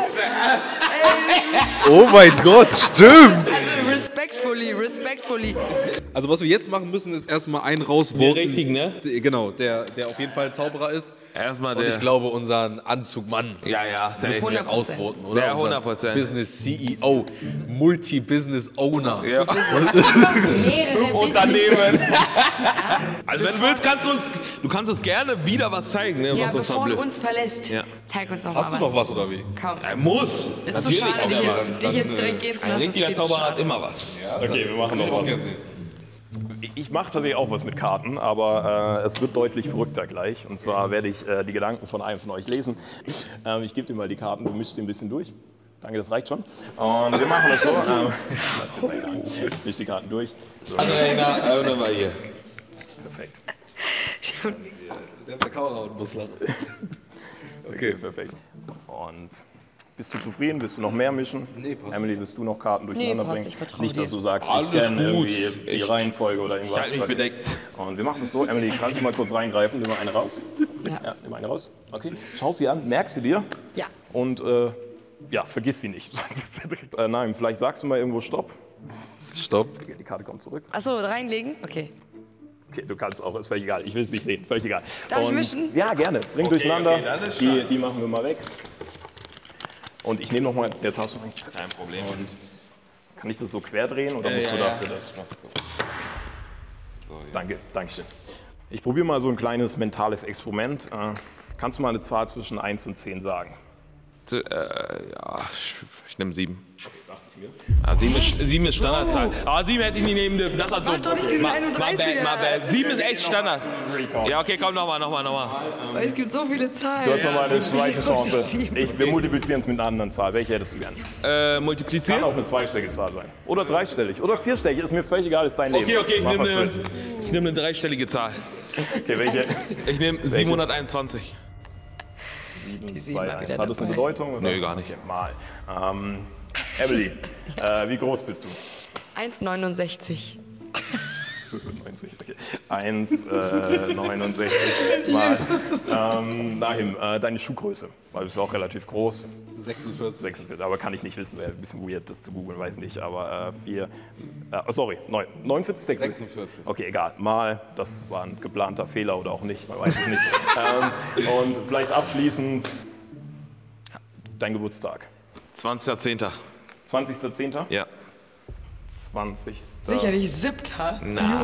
Oh mein Gott, stimmt. Respectfully, respectfully. Also was wir jetzt machen müssen, ist erstmal einen rausvoten. Den richtigen, ne? D- Genau, der, der auf jeden Fall Zauberer ist. Erstmal Und der. ich glaube, unseren Anzugmann Ja, ja, safe. müssen wir hundert Prozent. rausvoten, oder? Ja, Unseren hundert Prozent. Business C E O, Multi-Business Owner. Ja. Mehrere Unternehmen. Also wenn du willst, kannst du uns, du kannst uns gerne wieder was zeigen, ne, Ja, was uns bevor du verblüfft. uns verlässt, Ja. zeig uns noch Hast mal du noch was oder wie? Kaum. Er muss. Ist so Natürlich schade, auch dich immer. jetzt, dich jetzt direkt gehen zu Ein lassen. ist richtiger viel zu Zauberer schade. hat immer was. Okay, wir machen noch was. Ich, Ich mache tatsächlich auch was mit Karten, aber äh, es wird deutlich verrückter gleich. Und zwar werde ich äh, die Gedanken von einem von euch lesen. Ähm, ich gebe dir mal die Karten, du mischst sie ein bisschen durch. Danke, das reicht schon. Und wir machen das so. Ähm, lass misch die Karten durch. So. Also, na, mal hier. Perfekt. Sie haben eine Kamera und muss lachen. Okay, perfekt. Und bist du zufrieden? Willst du noch mehr mischen? Nee, passt. Emily, willst du noch Karten durcheinander Nee, passt, bringen? ich vertraue Nicht, dass dir. du sagst, Alles ich kenne gut. irgendwie die Ich- Reihenfolge oder irgendwas. Ich halte mich bedeckt. Und wir machen das so. Emily, kannst du mal kurz reingreifen? Nimm mal eine raus. Ja. Ja, nimm eine raus. Okay. Schau sie an, merk sie dir. Ja. Und äh, ja, vergiss sie nicht. äh, nein, vielleicht sagst du mal irgendwo Stopp. Stopp. Okay, die Karte kommt zurück. Achso, reinlegen? Okay. Okay, du kannst auch, ist völlig egal. Ich will es nicht sehen, völlig egal. Darf ich Und, mischen? Ja, gerne. Bring durcheinander. okay, dann ist die, die machen wir mal weg. Und ich nehme noch mal der Tasche. Kein Problem. Und kann ich das so quer drehen oder Ja, musst ja, du ja. dafür das? So, jetzt. Danke, danke schön. Ich probiere mal so ein kleines mentales Experiment. Äh, kannst du mal eine Zahl zwischen eins und zehn sagen? Äh, ja, ich, ich nehme sieben. Okay, dachte ich mir. Ah, sieben, ist, sieben ist Standardzahl. Ah, sieben hätte ich nie nehmen dürfen. Das war dumm. doch nicht diesen Ma- einunddreißiger. my bad, my bad. Sieben ist echt Standard. Ja, okay, komm, nochmal, nochmal, nochmal. Weil es gibt so viele Zahlen. Du hast nochmal eine zweite Chance. sieben. Ich, wir multiplizieren es mit einer anderen Zahl. Welche hättest du gern? Äh, Kann multiplizieren? auch eine zweistellige Zahl sein. Oder dreistellig. Oder vierstellig. Ist mir völlig egal, ist dein Leben. Okay, okay, ich Mach, nehme was du eine, willst. ich nehm eine dreistellige Zahl. Okay, welche? Ich nehme siebenhunderteinundzwanzig. Die sieben Zwei, mal eins. wieder Hat das eine dabei. Bedeutung? Oder? Nö, gar nicht. Okay, mal. Ähm, Emily, äh, wie groß bist du? eins Komma neunundsechzig. neunzig, okay. eins Komma neunundsechzig mal. Ähm, Nahim, äh, deine Schuhgröße, weil du bist auch relativ groß. sechsundvierzig. sechsundvierzig, aber kann ich nicht wissen, wäre ein bisschen weird, das zu googeln, weiß nicht. Aber äh, vier, äh, oh, sorry, neun, neunundvierzig, sechsundvierzig. sechsundvierzig. Okay, egal, mal, das war ein geplanter Fehler oder auch nicht, man weiß es nicht. ähm, und vielleicht abschließend dein Geburtstag. zwanzigster zehnter zwanzigster zehnter Ja. zwanzigster Sicherlich siebter.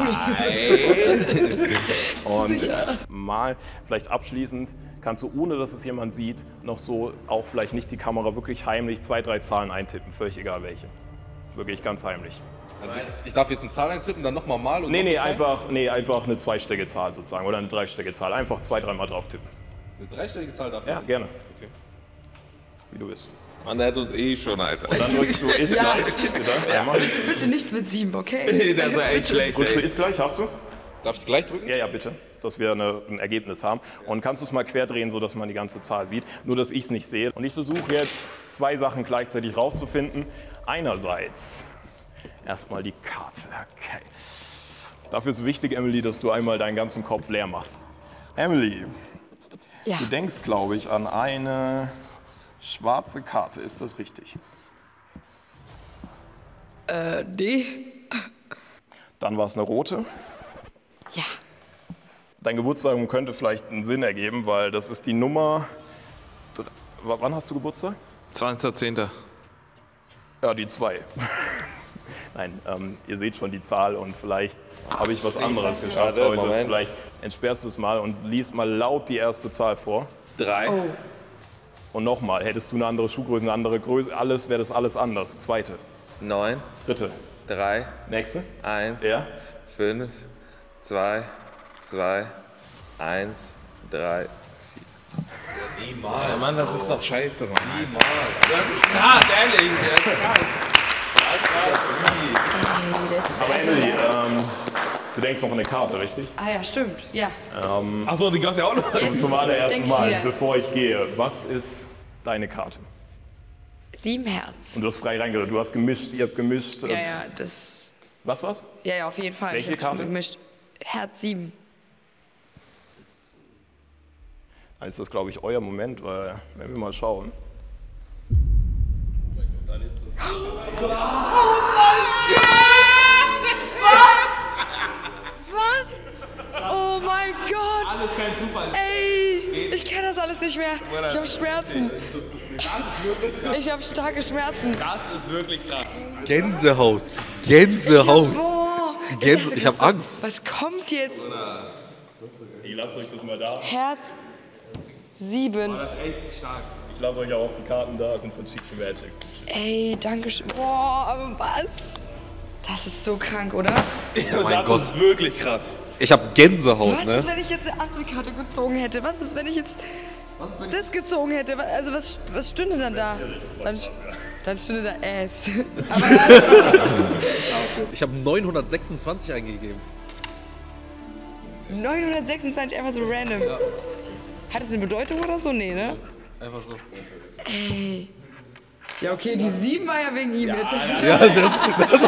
Und mal, vielleicht abschließend, kannst du, ohne dass es jemand sieht, noch so, auch vielleicht nicht die Kamera, wirklich heimlich zwei, drei Zahlen eintippen, völlig egal welche. Wirklich ganz heimlich. Also ich darf jetzt eine Zahl eintippen, dann nochmal mal und Nee, noch nee, eine Zahl? einfach, nee, einfach eine zweistellige Zahl sozusagen oder eine dreistellige Zahl. Einfach zwei, dreimal drauf tippen. Eine dreistellige Zahl darf ich Ja, jetzt? gerne. Okay. Wie du willst. Man, der hat uns eh schon, Alter. Dann drückst du ist Ja. gleich. Bitte. Einmal. Bitte nichts mit sieben, okay? Das ist ja echt schlecht, Drückst du ey. ist gleich, hast du? Darf ich gleich drücken? Ja, ja, bitte, dass wir eine, ein Ergebnis haben. Und kannst du es mal quer drehen, sodass man die ganze Zahl sieht, nur dass ich es nicht sehe. Und ich versuche jetzt zwei Sachen gleichzeitig rauszufinden. Einerseits erstmal die Karte. Okay. Dafür ist wichtig, Emily, dass du einmal deinen ganzen Kopf leer machst. Emily, Ja. du denkst, glaube ich, an eine schwarze Karte. Ist das richtig? Äh, nee. Dann war es eine rote. Ja. Dein Geburtstag könnte vielleicht einen Sinn ergeben, weil das ist die Nummer. W- Wann hast du Geburtstag? zwanzigster zehnter Ja, die zwei. Nein, ähm, ihr seht schon die Zahl und vielleicht habe ich was anderes geschafft Warte, heute. Moment. Vielleicht entsperrst du es mal und liest mal laut die erste Zahl vor. drei. Oh. Und nochmal, hättest du eine andere Schuhgröße, eine andere Größe, alles wäre das alles anders. Zweite, neun, dritte, drei, nächste, eins, ja, fünf, zwei, zwei, eins, drei. Ja, Mann, das ist doch scheiße, Mann. Das ist krass, ehrlich. Das ist krass. Ey, das ist aber also, Emily, ähm, du denkst noch an eine Karte, richtig? Ah ja, stimmt. Ja. Achso, die gab's ja auch noch. Zum allerersten denk ich Mal, wieder. bevor ich gehe, was ist deine Karte? Sieben Herz. Und du hast frei reingehört, du hast gemischt, ihr habt gemischt. Ja, äh, ja, das. Was war's? Ja, ja, auf jeden Fall. Welche ich hab Karte? gemischt. Herz sieben. Dann ist das, glaube ich, euer Moment, weil, wenn wir mal schauen. Dann ist das. Oh mein Gott! Alles kein Zufall. Ey, ich kenne das alles nicht mehr. Ich habe Schmerzen. Ich habe starke Schmerzen. Das ist wirklich krass. Gänsehaut. Gänsehaut. Boah. Gänse- dachte ich hab grad so, Angst. Was kommt jetzt? Ich lasse euch das mal da. Herz sieben. Ich lasse euch auch die Karten da, sind von Cheat Magic. Ey, danke schön. Boah, aber was? Das ist so krank, oder? Oh mein das Gott. ist wirklich krass. Ich habe Gänsehaut, Was ne? ist, wenn ich jetzt eine andere Karte gezogen hätte? Was ist, wenn ich jetzt das gezogen hätte? Also was, was stünde dann da? Dann, dann stünde da S. Aber ja, Ich habe neunhundertsechsundzwanzig eingegeben. neunhundertsechsundzwanzig einfach so random. Ja. Hat es eine Bedeutung oder so? Nee, ne? Einfach so. Ey. Ja, okay, die sieben war ja wegen ihm jetzt. Ja, das, das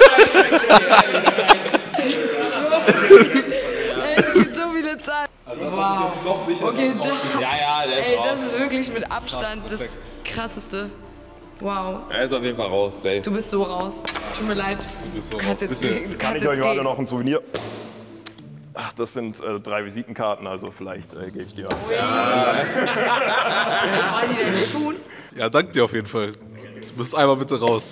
Ey, es gibt so viele Zahlen. Wow. Okay, da, Ja, ja, der ist ey, raus. das ist wirklich mit Abstand das Krasseste. Wow. Er ist auf jeden Fall raus, safe. Du bist so raus. Tut mir leid. Du bist so Du kannst raus, jetzt, bitte. du Kann kannst ich euch jetzt gerade gehen. noch ein Souvenir? Ach, das sind äh, drei Visitenkarten, also vielleicht äh, gebe ich dir. Waren die denn Schuhen? Ja, danke dir auf jeden Fall. Du bist einmal bitte raus.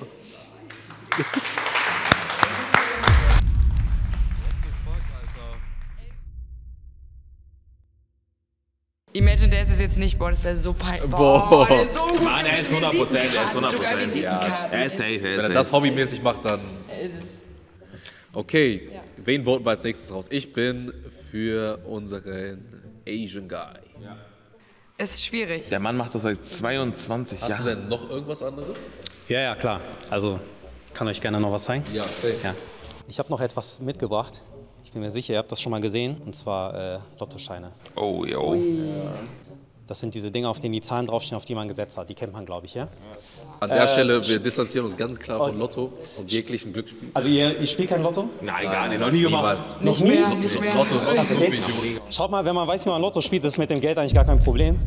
Imagine, der ist es jetzt nicht. Boah, das wäre so peinlich. Boah. der ist so gut. Mann, er ist hundert Prozent, er ist hundert Sogar Prozent. Visitenkarten. Er ist safe, er ist Wenn er safe. das hobbymäßig macht, dann... Er ist es. Okay, Ja. wen voten wir als nächstes raus? Ich bin für unseren Asian Guy. Es ist schwierig. Der Mann macht das seit zweiundzwanzig Hast Jahren. du denn noch irgendwas anderes? Ja, ja, klar. Also, kann euch gerne noch was zeigen. Ja, safe. Ja. Ich habe noch etwas mitgebracht. Ich bin mir sicher, ihr habt das schon mal gesehen. Und zwar äh, Lottoscheine. Oh, yo. Das sind diese Dinge, auf denen die Zahlen draufstehen, auf die man gesetzt hat. Die kennt man, glaube ich, ja? An der Stelle, wir distanzieren uns ganz klar von Lotto und jeglichen Glücksspiel. Also, ihr, ihr spielt kein Lotto? Nein, gar nicht, noch nie gemacht. Niemals. Nicht mehr, nicht mehr. Lotto, Lotto ist nur für Okay. Idioten. Schaut mal, wenn man weiß, wie man Lotto spielt, ist mit dem Geld eigentlich gar kein Problem.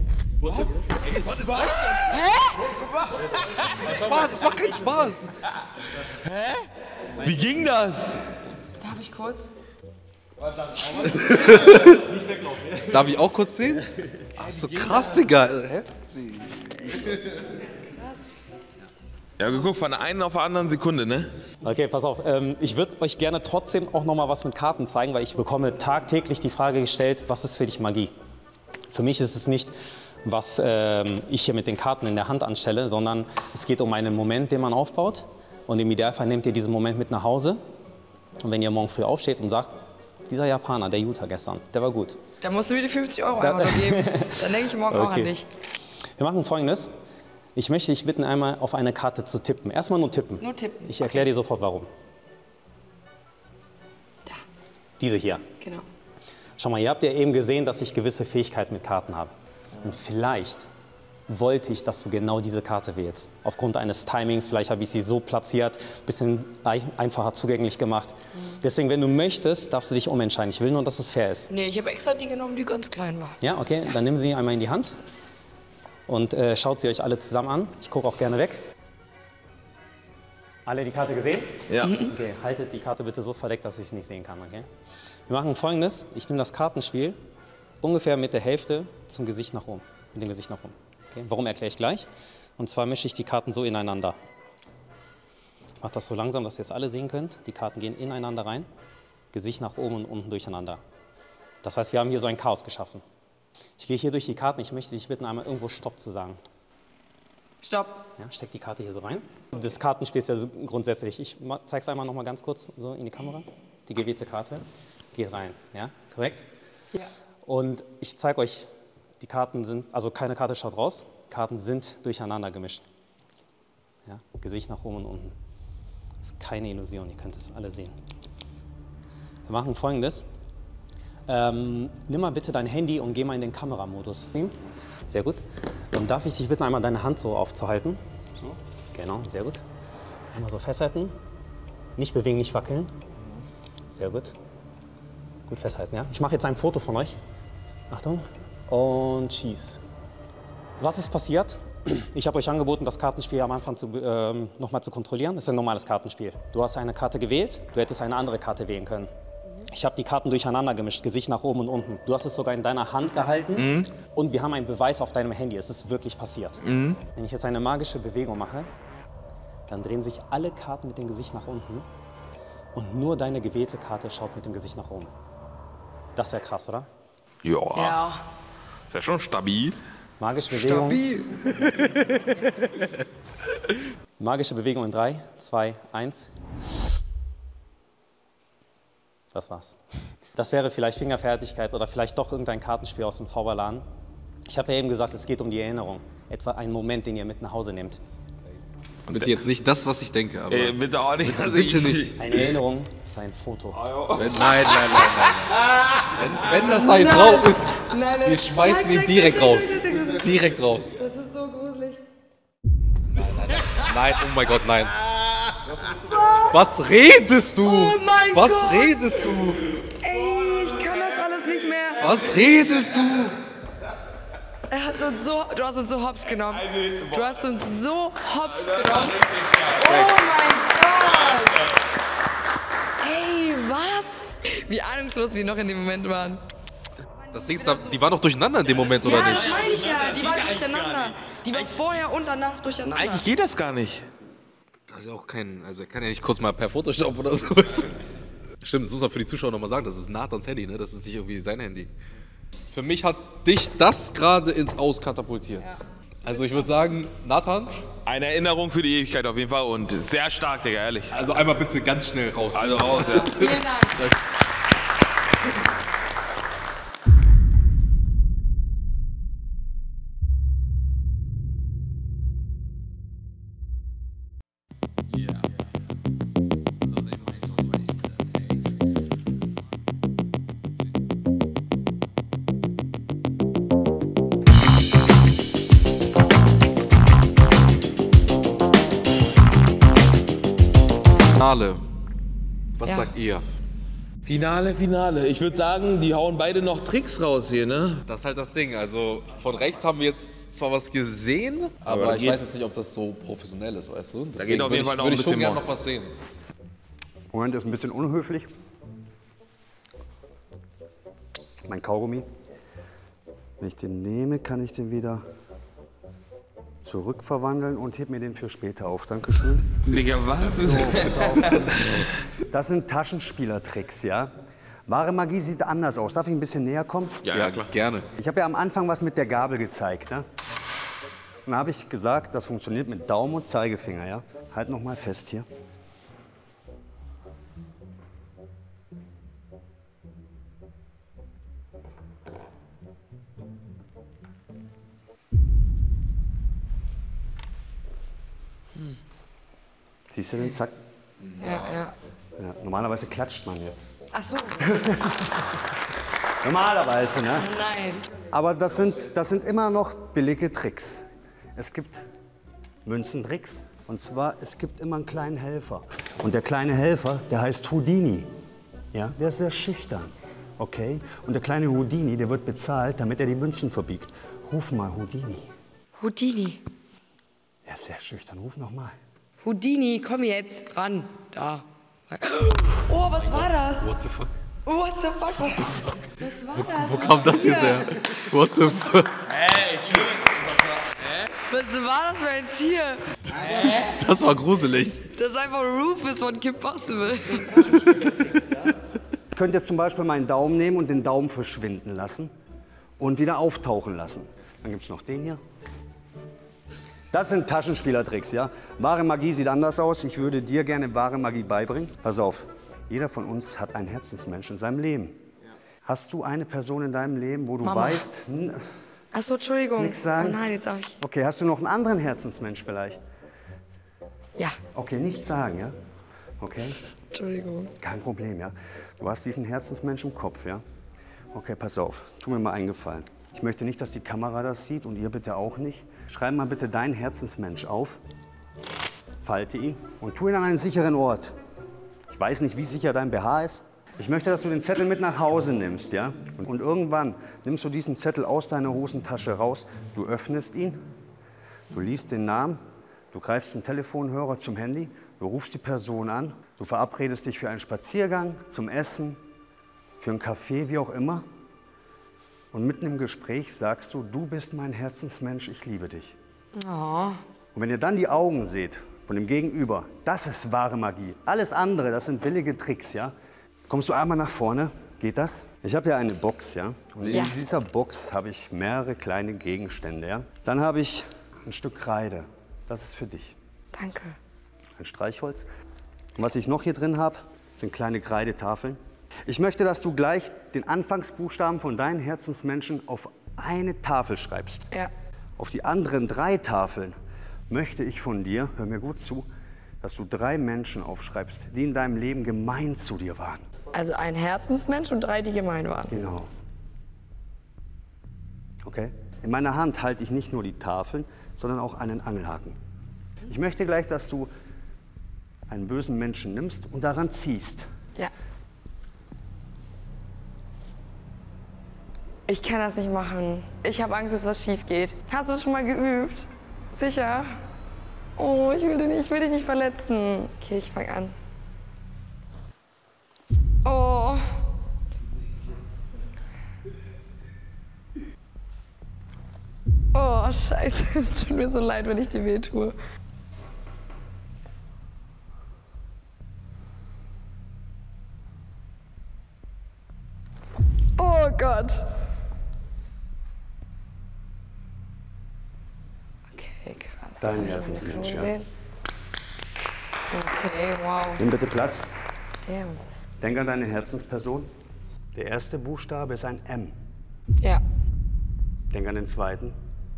Spaß, das war kein Spaß. Wie ging das? Darf ich kurz? Darf ich auch kurz sehen? Ach so krass, Digga. Hä? Ja, geguckt, von der einen auf der anderen Sekunde, ne? Okay, pass auf. Ähm, ich würde euch gerne trotzdem auch noch mal was mit Karten zeigen, weil ich bekomme tagtäglich die Frage gestellt, was ist für dich Magie? Für mich ist es nicht, was ähm, ich hier mit den Karten in der Hand anstelle, sondern es geht um einen Moment, den man aufbaut. Und im Idealfall nehmt ihr diesen Moment mit nach Hause. Und wenn ihr morgen früh aufsteht und sagt, dieser Japaner, der Jutta gestern, der war gut. Da musst du mir die fünfzig Euro einmal noch geben. Dann denke ich morgen auch an Okay. dich. Wir machen Folgendes. Ich möchte dich bitten, einmal auf eine Karte zu tippen. Erstmal nur tippen. Nur tippen. Ich erkläre dir sofort, warum. Da. Diese hier. Genau. Schau mal, ihr habt ja eben gesehen, dass ich gewisse Fähigkeiten mit Karten habe. Und vielleicht wollte ich, dass du genau diese Karte wählst. Aufgrund eines Timings, vielleicht habe ich sie so platziert, ein bisschen ein- einfacher zugänglich gemacht. Deswegen, wenn du möchtest, darfst du dich umentscheiden. Ich will nur, dass es fair ist. Nee, ich habe extra die genommen, die ganz klein war. Ja, okay, dann nimm sie einmal in die Hand und äh, schaut sie euch alle zusammen an. Ich gucke auch gerne weg. Alle die Karte gesehen? Ja. Okay, haltet die Karte bitte so verdeckt, dass ich sie nicht sehen kann, okay? Wir machen Folgendes. Ich nehme das Kartenspiel ungefähr mit der Hälfte zum Gesicht nach oben. Mit dem Gesicht nach oben. Okay? Warum, erkläre ich gleich. Und zwar mische ich die Karten so ineinander. Ich mache das so langsam, dass ihr es alle sehen könnt. Die Karten gehen ineinander rein. Gesicht nach oben und unten durcheinander. Das heißt, wir haben hier so ein Chaos geschaffen. Ich gehe hier durch die Karten. Ich möchte dich bitten, einmal irgendwo Stopp zu sagen. Stopp. Ja, steck die Karte hier so rein. Das Kartenspiel ist ja so grundsätzlich. Ich zeige es einmal noch mal ganz kurz so in die Kamera. Die gewählte Karte geht rein. Ja, korrekt? Ja. Und ich zeige euch, die Karten sind, also keine Karte schaut raus. Karten sind durcheinander gemischt. Ja, Gesicht nach oben und unten. Das ist keine Illusion, ihr könnt es alle sehen. Wir machen Folgendes. Ähm, nimm mal bitte dein Handy und geh mal in den Kameramodus. Sehr gut. Und darf ich dich bitten, einmal deine Hand so aufzuhalten? So. Genau, sehr gut. Einmal so festhalten. Nicht bewegen, nicht wackeln. Sehr gut. Gut festhalten, ja? Ich mache jetzt ein Foto von euch. Achtung. Und schieß. Was ist passiert? Ich habe euch angeboten, das Kartenspiel am Anfang zu, ähm, nochmal zu kontrollieren. Das ist ein normales Kartenspiel. Du hast eine Karte gewählt, du hättest eine andere Karte wählen können. Ich habe die Karten durcheinander gemischt, Gesicht nach oben und unten. Du hast es sogar in deiner Hand gehalten Mhm. und wir haben einen Beweis auf deinem Handy. Es ist wirklich passiert. Mhm. Wenn ich jetzt eine magische Bewegung mache, dann drehen sich alle Karten mit dem Gesicht nach unten und nur deine gewählte Karte schaut mit dem Gesicht nach oben. Das wäre krass, oder? Ja. Ja. Ist ja schon stabil. Magische Bewegung. Stabil. Magische Bewegung in drei, zwei, eins. Das war's. Das wäre vielleicht Fingerfertigkeit oder vielleicht doch irgendein Kartenspiel aus dem Zauberladen. Ich habe ja eben gesagt, es geht um die Erinnerung. Etwa einen Moment, den ihr mit nach Hause nehmt. Und bitte jetzt nicht das, was ich denke, aber... Ey, bitte auch nicht. Bitte, bitte nicht. Eine Erinnerung ist ein Foto. Wenn, nein, nein, nein, nein. Wenn, wenn das da jetzt drauf ist, Nein, wir schmeißen ihn direkt raus. Direkt raus. Das ist so gruselig. Nein, oh mein Gott, nein. Was redest du? Oh mein Was Gott. redest du? Ey, ich kann das alles nicht mehr. Was redest du? Er hat uns so, du hast uns so hops genommen. Du hast uns so hops genommen. Oh mein Gott. Ey, was? Wie ahnungslos wir noch in dem Moment waren. Das Ding ist, die waren doch durcheinander in dem Moment, oder Ja, nicht? das meine ich ja. Die waren durcheinander. Die waren vorher und danach durcheinander. Eigentlich geht das gar nicht. Das ist ja auch kein, also er kann ja nicht kurz mal per Photoshop oder so. Stimmt, das muss man für die Zuschauer nochmal sagen, das ist Nathans Handy, ne? Das ist nicht irgendwie sein Handy. Für mich hat dich das gerade ins Aus katapultiert. Ja. Also ich würde sagen, Nathan. Eine Erinnerung für die Ewigkeit auf jeden Fall und sehr stark, Digga, ehrlich. Also einmal bitte ganz schnell raus. Also raus, ja. Vielen Dank. Finale. Was Ja. sagt ihr? Finale, Finale. Ich würde sagen, die hauen beide noch Tricks raus hier, ne? Das ist halt das Ding. Also von rechts haben wir jetzt zwar was gesehen, aber, Aber ich geht- weiß jetzt nicht, ob das so professionell ist, weißt du? Deswegen geht auf jeden würde Fall ich, noch würde ein ich schon bisschen gerne more. noch was sehen. Moment, ist ein bisschen unhöflich. Mein Kaugummi. Wenn ich den nehme, kann ich den wieder zurückverwandeln und heb mir den für später auf. Dankeschön. Digga, was? Das sind Taschenspielertricks, ja. Wahre Magie sieht anders aus. Darf ich ein bisschen näher kommen? Ja, ja, klar. Gerne. Ich habe ja am Anfang was mit der Gabel gezeigt. Ne? Dann habe ich gesagt, das funktioniert mit Daumen und Zeigefinger. Ja? Halt noch mal fest hier. Siehst du den? Zack. Ja, ja. Ja, normalerweise klatscht man jetzt. Ach so. Normalerweise, ne? Nein. Aber das sind, das sind immer noch billige Tricks. Es gibt Münzentricks. Und zwar, es gibt immer einen kleinen Helfer. Und der kleine Helfer, der heißt Houdini. Ja, der ist sehr schüchtern. Okay? Und der kleine Houdini, der wird bezahlt, damit er die Münzen verbiegt. Ruf mal Houdini. Houdini. Er ist sehr schüchtern. Ruf noch mal. Houdini, komm jetzt ran. Da. Oh, was war das? What the fuck? What the fuck? What the fuck? Was war das? Wo kam das jetzt her? What the fuck? Was war das für ein Tier? Das war gruselig. Das ist einfach Rufus von Kim Possible. Ihr könnt jetzt zum Beispiel meinen Daumen nehmen und den Daumen verschwinden lassen und wieder auftauchen lassen. Dann gibt es noch den hier. Das sind Taschenspielertricks, ja. Wahre Magie sieht anders aus. Ich würde dir gerne wahre Magie beibringen. Pass auf, jeder von uns hat einen Herzensmensch in seinem Leben. Hast du eine Person in deinem Leben, wo du Mama. weißt... Hm, Ach so, Entschuldigung. Nix sagen. Oh nein, jetzt darf ich. okay, hast du noch einen anderen Herzensmensch vielleicht? Ja, Okay, nichts sagen, ja? Okay, Entschuldigung. kein Problem, ja. Du hast diesen Herzensmensch im Kopf, ja? Okay, pass auf, tu mir mal einen Gefallen. Ich möchte nicht, dass die Kamera das sieht und ihr bitte auch nicht. Schreib mal bitte deinen Herzensmensch auf, falte ihn und tu ihn an einen sicheren Ort. Ich weiß nicht, wie sicher dein B H ist. Ich möchte, dass du den Zettel mit nach Hause nimmst, ja? Und, und irgendwann nimmst du diesen Zettel aus deiner Hosentasche raus, du öffnest ihn, du liest den Namen, du greifst zum Telefonhörer, zum Handy, du rufst die Person an, du verabredest dich für einen Spaziergang, zum Essen, für einen Kaffee, wie auch immer. Und mitten im Gespräch sagst du, du bist mein Herzensmensch, ich liebe dich. Oh. Und wenn ihr dann die Augen seht von dem Gegenüber, das ist wahre Magie. Alles andere, das sind billige Tricks, ja? Kommst du einmal nach vorne? Geht das? Ich habe hier eine Box, ja? Und Ja. in dieser Box habe ich mehrere kleine Gegenstände, ja? Dann habe ich ein Stück Kreide. Das ist für dich. Danke. Ein Streichholz. Und was ich noch hier drin habe, sind kleine Kreidetafeln. Ich möchte, dass du gleich den Anfangsbuchstaben von deinen Herzensmenschen auf eine Tafel schreibst. Ja. Auf die anderen drei Tafeln möchte ich von dir, hör mir gut zu, dass du drei Menschen aufschreibst, die in deinem Leben gemein zu dir waren. Also ein Herzensmensch und drei, die gemein waren. Genau. Okay? In meiner Hand halte ich nicht nur die Tafeln, sondern auch einen Angelhaken. Ich möchte gleich, dass du einen bösen Menschen nimmst und daran ziehst. Ja. Ich kann das nicht machen. Ich habe Angst, dass was schief geht. Hast du das schon mal geübt? Sicher? Oh, ich will dich nicht, ich will dich nicht verletzen. Okay, ich fange an. Oh. Oh, scheiße. Es tut mir so leid, wenn ich dir weh tue. Oh Gott. Okay, krass. Dein Hab ich das Herzensmensch, ja. gesehen? Okay, wow. Nimm bitte Platz. Damn. Denk an deine Herzensperson. Der erste Buchstabe ist ein M. Ja. Denk an den zweiten.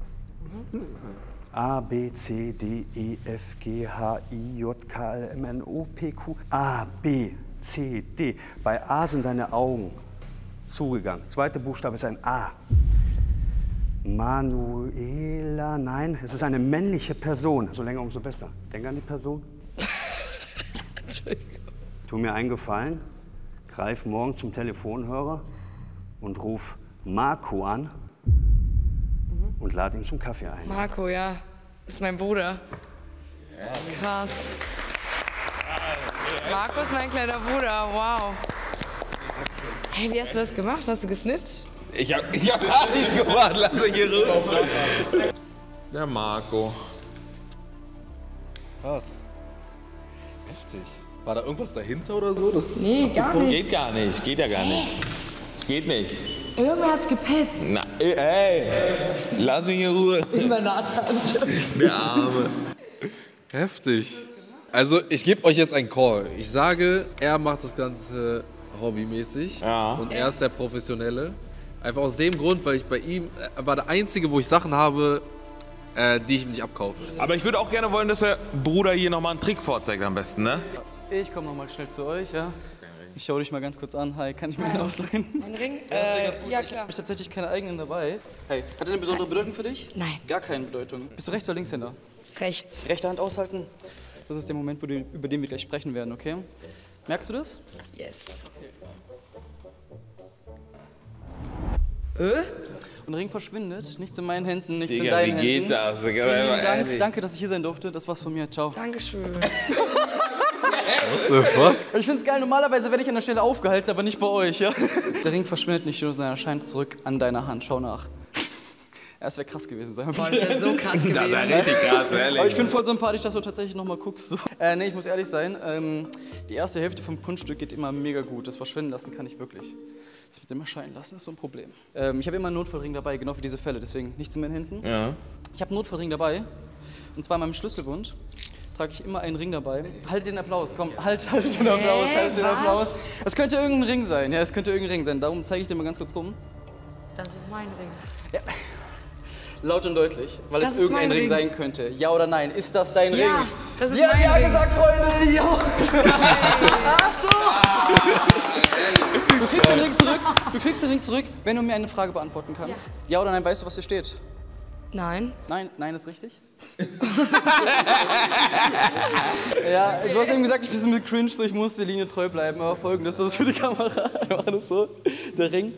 A, B, C, D, E, F, G, H, I, J, K, L, M, N, O, P, Q. A, B, C, D. Bei A sind deine Augen zugegangen. Zweiter Buchstabe ist ein A. Manuela, nein, es ist eine männliche Person. So länger, umso besser. Denk an die Person. Entschuldigung. Tu mir einen Gefallen, greif morgen zum Telefonhörer und ruf Marco an und lad ihn zum Kaffee ein. Marco, ja. Ist mein Bruder. Krass. Marco ist mein kleiner Bruder, wow. Hey, wie hast du das gemacht? Hast du gesnitcht? Ich hab, ich hab gar nichts gemacht, lass euch hier rüber. Der Marco. Krass. Heftig. War da irgendwas dahinter oder so? Das Nee, gar nicht. Geht gar nicht, geht ja gar nicht. Es geht nicht. Irgendwer hat's gepetzt. Na, ey, lass mich in Ruhe. Immer Nathan. Der Arme. Heftig. Also, ich gebe euch jetzt einen Call. Ich sage, er macht das Ganze hobbymäßig. Ja. Und er ist der Professionelle. Einfach aus dem Grund, weil ich bei ihm, er war der Einzige, wo ich Sachen habe, äh, die ich ihm nicht abkaufe. Aber ich würde auch gerne wollen, dass der Bruder hier nochmal einen Trick vorzeigt am besten, ne? Ich komme noch mal schnell zu euch, ja. Ich schaue dich mal ganz kurz an. Hi, kann ich mir den ausleihen? Ein Ring? Äh, ja, klar. Ich habe tatsächlich keine eigenen dabei. Hey, hat er eine besondere Bedeutung für dich? Nein. Gar keine Bedeutung. Bist du Rechts- oder Linkshänder? Rechts. Rechte Hand aushalten. Das ist der Moment, wo du, über den wir gleich sprechen werden, okay? Merkst du das? Yes. Äh? Und der Ring verschwindet. Nichts in meinen Händen, nichts Digga, in deinen wie Händen. geht das? Vielen Dank. Danke, dass ich hier sein durfte. Das war's von mir. Ciao. Dankeschön. What the fuck? Ich find's geil, normalerweise werde ich an der Stelle aufgehalten, aber nicht bei euch, ja? Der Ring verschwindet nicht, sondern erscheint zurück an deiner Hand. Schau nach. Ja, es wäre krass gewesen sein. Boah, das wäre so krass gewesen. Das wäre richtig krass, ehrlich. Aber ich finde voll sympathisch, dass du tatsächlich noch mal guckst. So. Äh, nee, ich muss ehrlich sein, ähm, die erste Hälfte vom Kunststück geht immer mega gut. Das verschwinden lassen kann ich wirklich. Das mit dem Erscheinen lassen ist so ein Problem. Ähm, ich habe immer einen Notfallring dabei, genau für diese Fälle, deswegen nichts in meinen Händen. Ja. Ich habe einen Notfallring dabei, und zwar in meinem Schlüsselbund trage ich immer einen Ring dabei. Halt den Applaus, komm, halt, halt den Applaus, halt den was? Applaus. Es könnte irgendein Ring sein, ja, es könnte irgendein Ring sein. Darum zeige ich dir mal ganz kurz rum. Das ist mein Ring. Ja. Laut und deutlich, weil Das es ist irgendein mein Ring Ring. sein könnte. Ja oder nein? Ist das dein Ja, Ring? das ist Sie hat mein ja Ring. gesagt, Freunde. Ja. Ach so. Du kriegst den Ring zurück. Du kriegst den Ring zurück, wenn du mir eine Frage beantworten kannst. Ja, ja oder nein? Weißt du, was hier steht? Nein. Nein, nein ist richtig. Ja, du hast eben gesagt, ich bin ein bisschen cringe, so ich muss der Linie treu bleiben. Aber folgendes, das ist für die Kamera. Wir machen das so. Der Ring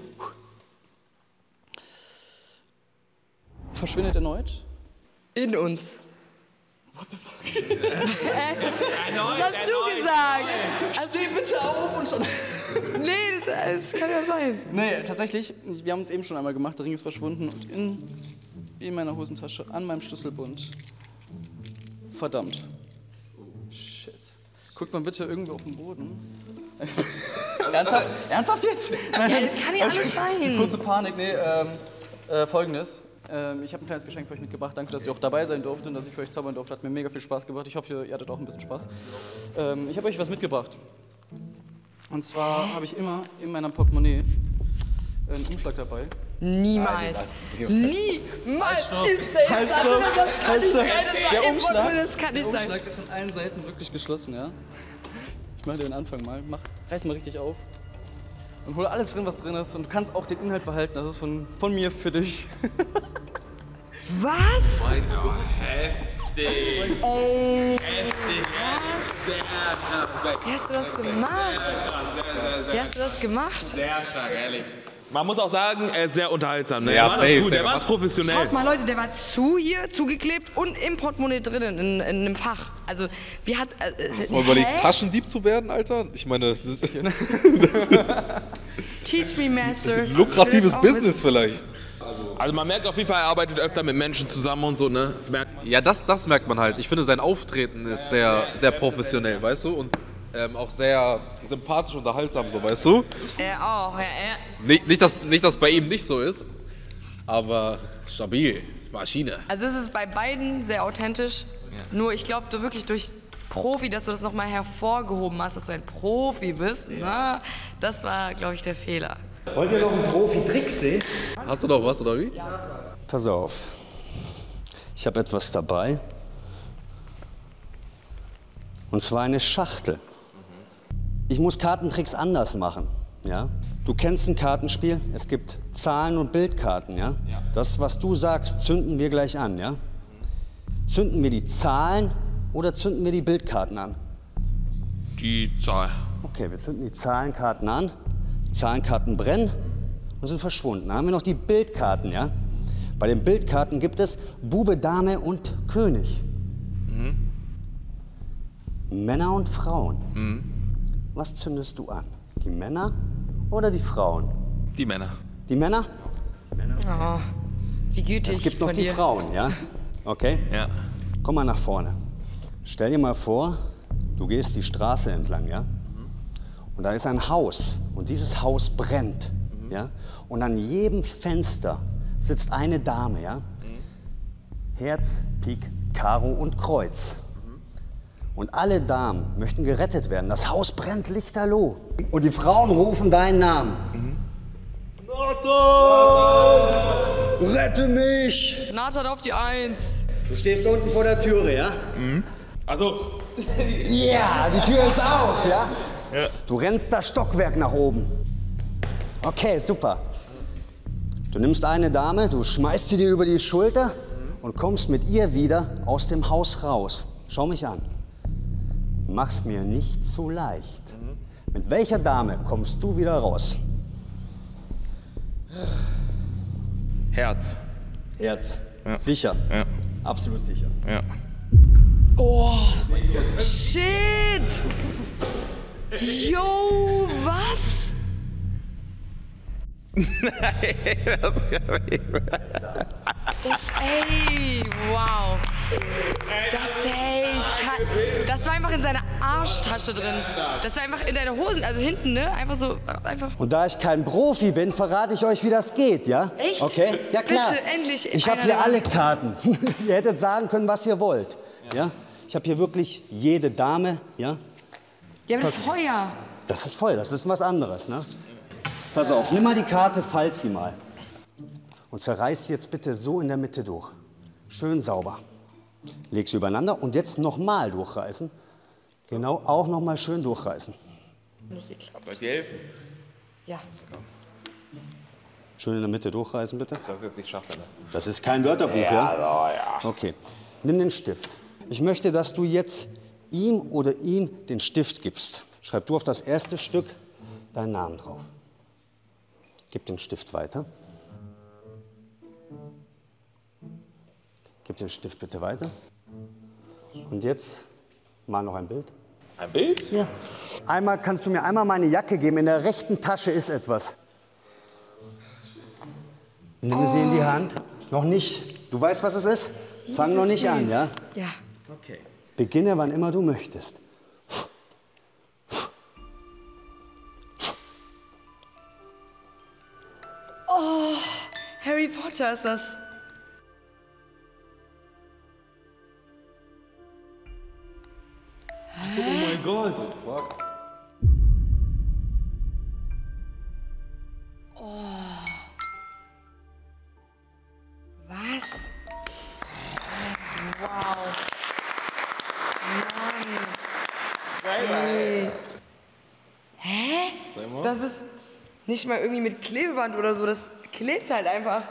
verschwindet erneut. In uns. What the fuck? äh, was hast du gesagt? Also, Steh bitte auf und schon. nee, das, das kann ja sein. Nee, tatsächlich, wir haben es eben schon einmal gemacht, der Ring ist verschwunden und in, in meiner Hosentasche, an meinem Schlüsselbund. Verdammt. Shit. Guckt mal bitte irgendwo auf den Boden. Ernsthaft? Ernsthaft jetzt? Ja, das kann ja alles sein. Kurze Panik, nee, ähm, äh, folgendes. Ähm, ich habe ein kleines Geschenk für euch mitgebracht. Danke, dass ich auch dabei sein durfte und dass ich für euch zaubern durfte. Hat mir mega viel Spaß gemacht. Ich hoffe, ihr hattet auch ein bisschen Spaß. Ähm, ich habe euch was mitgebracht. Und zwar habe ich immer in meinem Portemonnaie einen Umschlag dabei. Niemals. Niemals Halt, ist der halt, jetzt. Also, das kann halt, nicht stopp. sein. Das war Der im Umschlag, Portemonnaie, das kann nicht der sein. Umschlag ist an allen Seiten wirklich geschlossen, ja. Ich mache dir den Anfang mal. Mach, reiß mal richtig auf. Und hole alles drin, was drin ist. Und du kannst auch den Inhalt behalten. Das ist von, von mir für dich. Was? Mein Gott, heftig. Ey. Heftig. Sehr krass. Wie hast du das gemacht? Wie hast du das gemacht? Sehr stark, ehrlich. Man muss auch sagen, er ist sehr unterhaltsam. Ne? Ja, er war safe, das gut, safe. er war professionell. Schaut mal, Leute, der war zu hier, zugeklebt und im Portemonnaie drinnen, in, in einem Fach. Also, wie hat... Äh, Hast du mal überlegt, Taschendieb zu werden, Alter? Ich meine, das ist Teach me, Master. ein lukratives Business vielleicht. Also man merkt auf jeden Fall, er arbeitet öfter mit Menschen zusammen und so, ne? Das merkt Ja, das, das merkt man halt. Ich finde, sein Auftreten ist sehr, sehr professionell, weißt du? Und ähm, auch sehr sympathisch, unterhaltsam, so, weißt du? Er auch, ja, er. Nicht, nicht, dass, nicht, dass bei ihm nicht so ist, aber stabil. Maschine. Also es ist bei beiden sehr authentisch. Nur ich glaube, du wirklich durch Profi, dass du das nochmal hervorgehoben hast, dass du ein Profi bist, na, das war, glaube ich, der Fehler. Wollt ihr noch einen Profi-Trick sehen? Hast du noch was, oder wie? Pass auf. Ich habe etwas dabei. Und zwar eine Schachtel. Ich muss Kartentricks anders machen. Ja? Du kennst ein Kartenspiel, es gibt Zahlen- und Bildkarten. Ja? Das, was du sagst, zünden wir gleich an. Ja? Zünden wir die Zahlen oder zünden wir die Bildkarten an? die Zahl. Okay, wir zünden die Zahlenkarten an. Die Zahlenkarten brennen und sind verschwunden. Dann haben wir noch die Bildkarten. Ja? Bei den Bildkarten gibt es Bube, Dame und König. Mhm. Männer und Frauen. Mhm. Was zündest du an? Die Männer oder die Frauen? Die Männer. Die Männer? Oh, wie gütig Es gibt noch von die dir. Frauen, ja? Okay? Ja. Komm mal nach vorne. Stell dir mal vor, du gehst die Straße entlang, ja? Und da ist ein Haus und dieses Haus brennt, ja? Und an jedem Fenster sitzt eine Dame, ja? Herz, Pik, Karo und Kreuz. Und alle Damen möchten gerettet werden. Das Haus brennt lichterloh. Und die Frauen rufen deinen Namen. Nathan! Rette mich! Nathan auf die Eins. Du stehst unten vor der Türe, ja? Also, Ja, die Tür ist auf, ja? Ja. Du rennst das Stockwerk nach oben. Okay, super. Du nimmst eine Dame, du schmeißt sie dir über die Schulter und kommst mit ihr wieder aus dem Haus raus. Schau mich an. Mach's mir nicht zu leicht. Mit welcher Dame kommst du wieder raus? Herz. Herz. Ja. Sicher. Ja. Absolut sicher. Ja. Oh, shit. Yo, was? Das, ey, wow. Das, ey, ich kann, das war einfach in seiner Arschtasche drin. Das war einfach in deiner Hosen, also hinten, ne? Einfach so, einfach. Und da ich kein Profi bin, verrate ich euch, wie das geht, ja? Echt? Okay? Ja, klar. Bitte, endlich Ich habe einer hier dabei. alle Karten. Ihr hättet sagen können, was ihr wollt. Ja? Ich habe hier wirklich jede Dame, ja? Ja, aber das ist Feuer. Das ist voll, das ist was anderes, ne? Pass auf, nimm mal die Karte, falz sie mal. Und zerreiß sie jetzt bitte so in der Mitte durch. Schön sauber. Leg sie übereinander und jetzt nochmal durchreißen. Genau, auch nochmal schön durchreißen. Soll ich dir helfen? Ja. Schön in der Mitte durchreißen, bitte. Das ist jetzt nicht schaffe, ne? Das ist kein Wörterbuch, ja? Ja. Okay. Nimm den Stift. Ich möchte, dass du jetzt ihm oder ihm den Stift gibst. Schreib du auf das erste Stück deinen Namen drauf. Gib den Stift weiter. Gib den Stift bitte weiter. Und jetzt mal noch ein Bild. Ein Bild? Ja. Einmal kannst du mir einmal meine Jacke geben. In der rechten Tasche ist etwas. Nimm sie in die Hand. Noch nicht. Du weißt, was es ist? Fang noch nicht an, ja? Ja. Okay. Beginne, wann immer du möchtest. Oh, Harry Potter ist das. Oh mein Gott. Was? Wow. Mann. Hey. Hä? Sag mal. Das ist nicht mal irgendwie mit Klebeband oder so, das klebt halt einfach.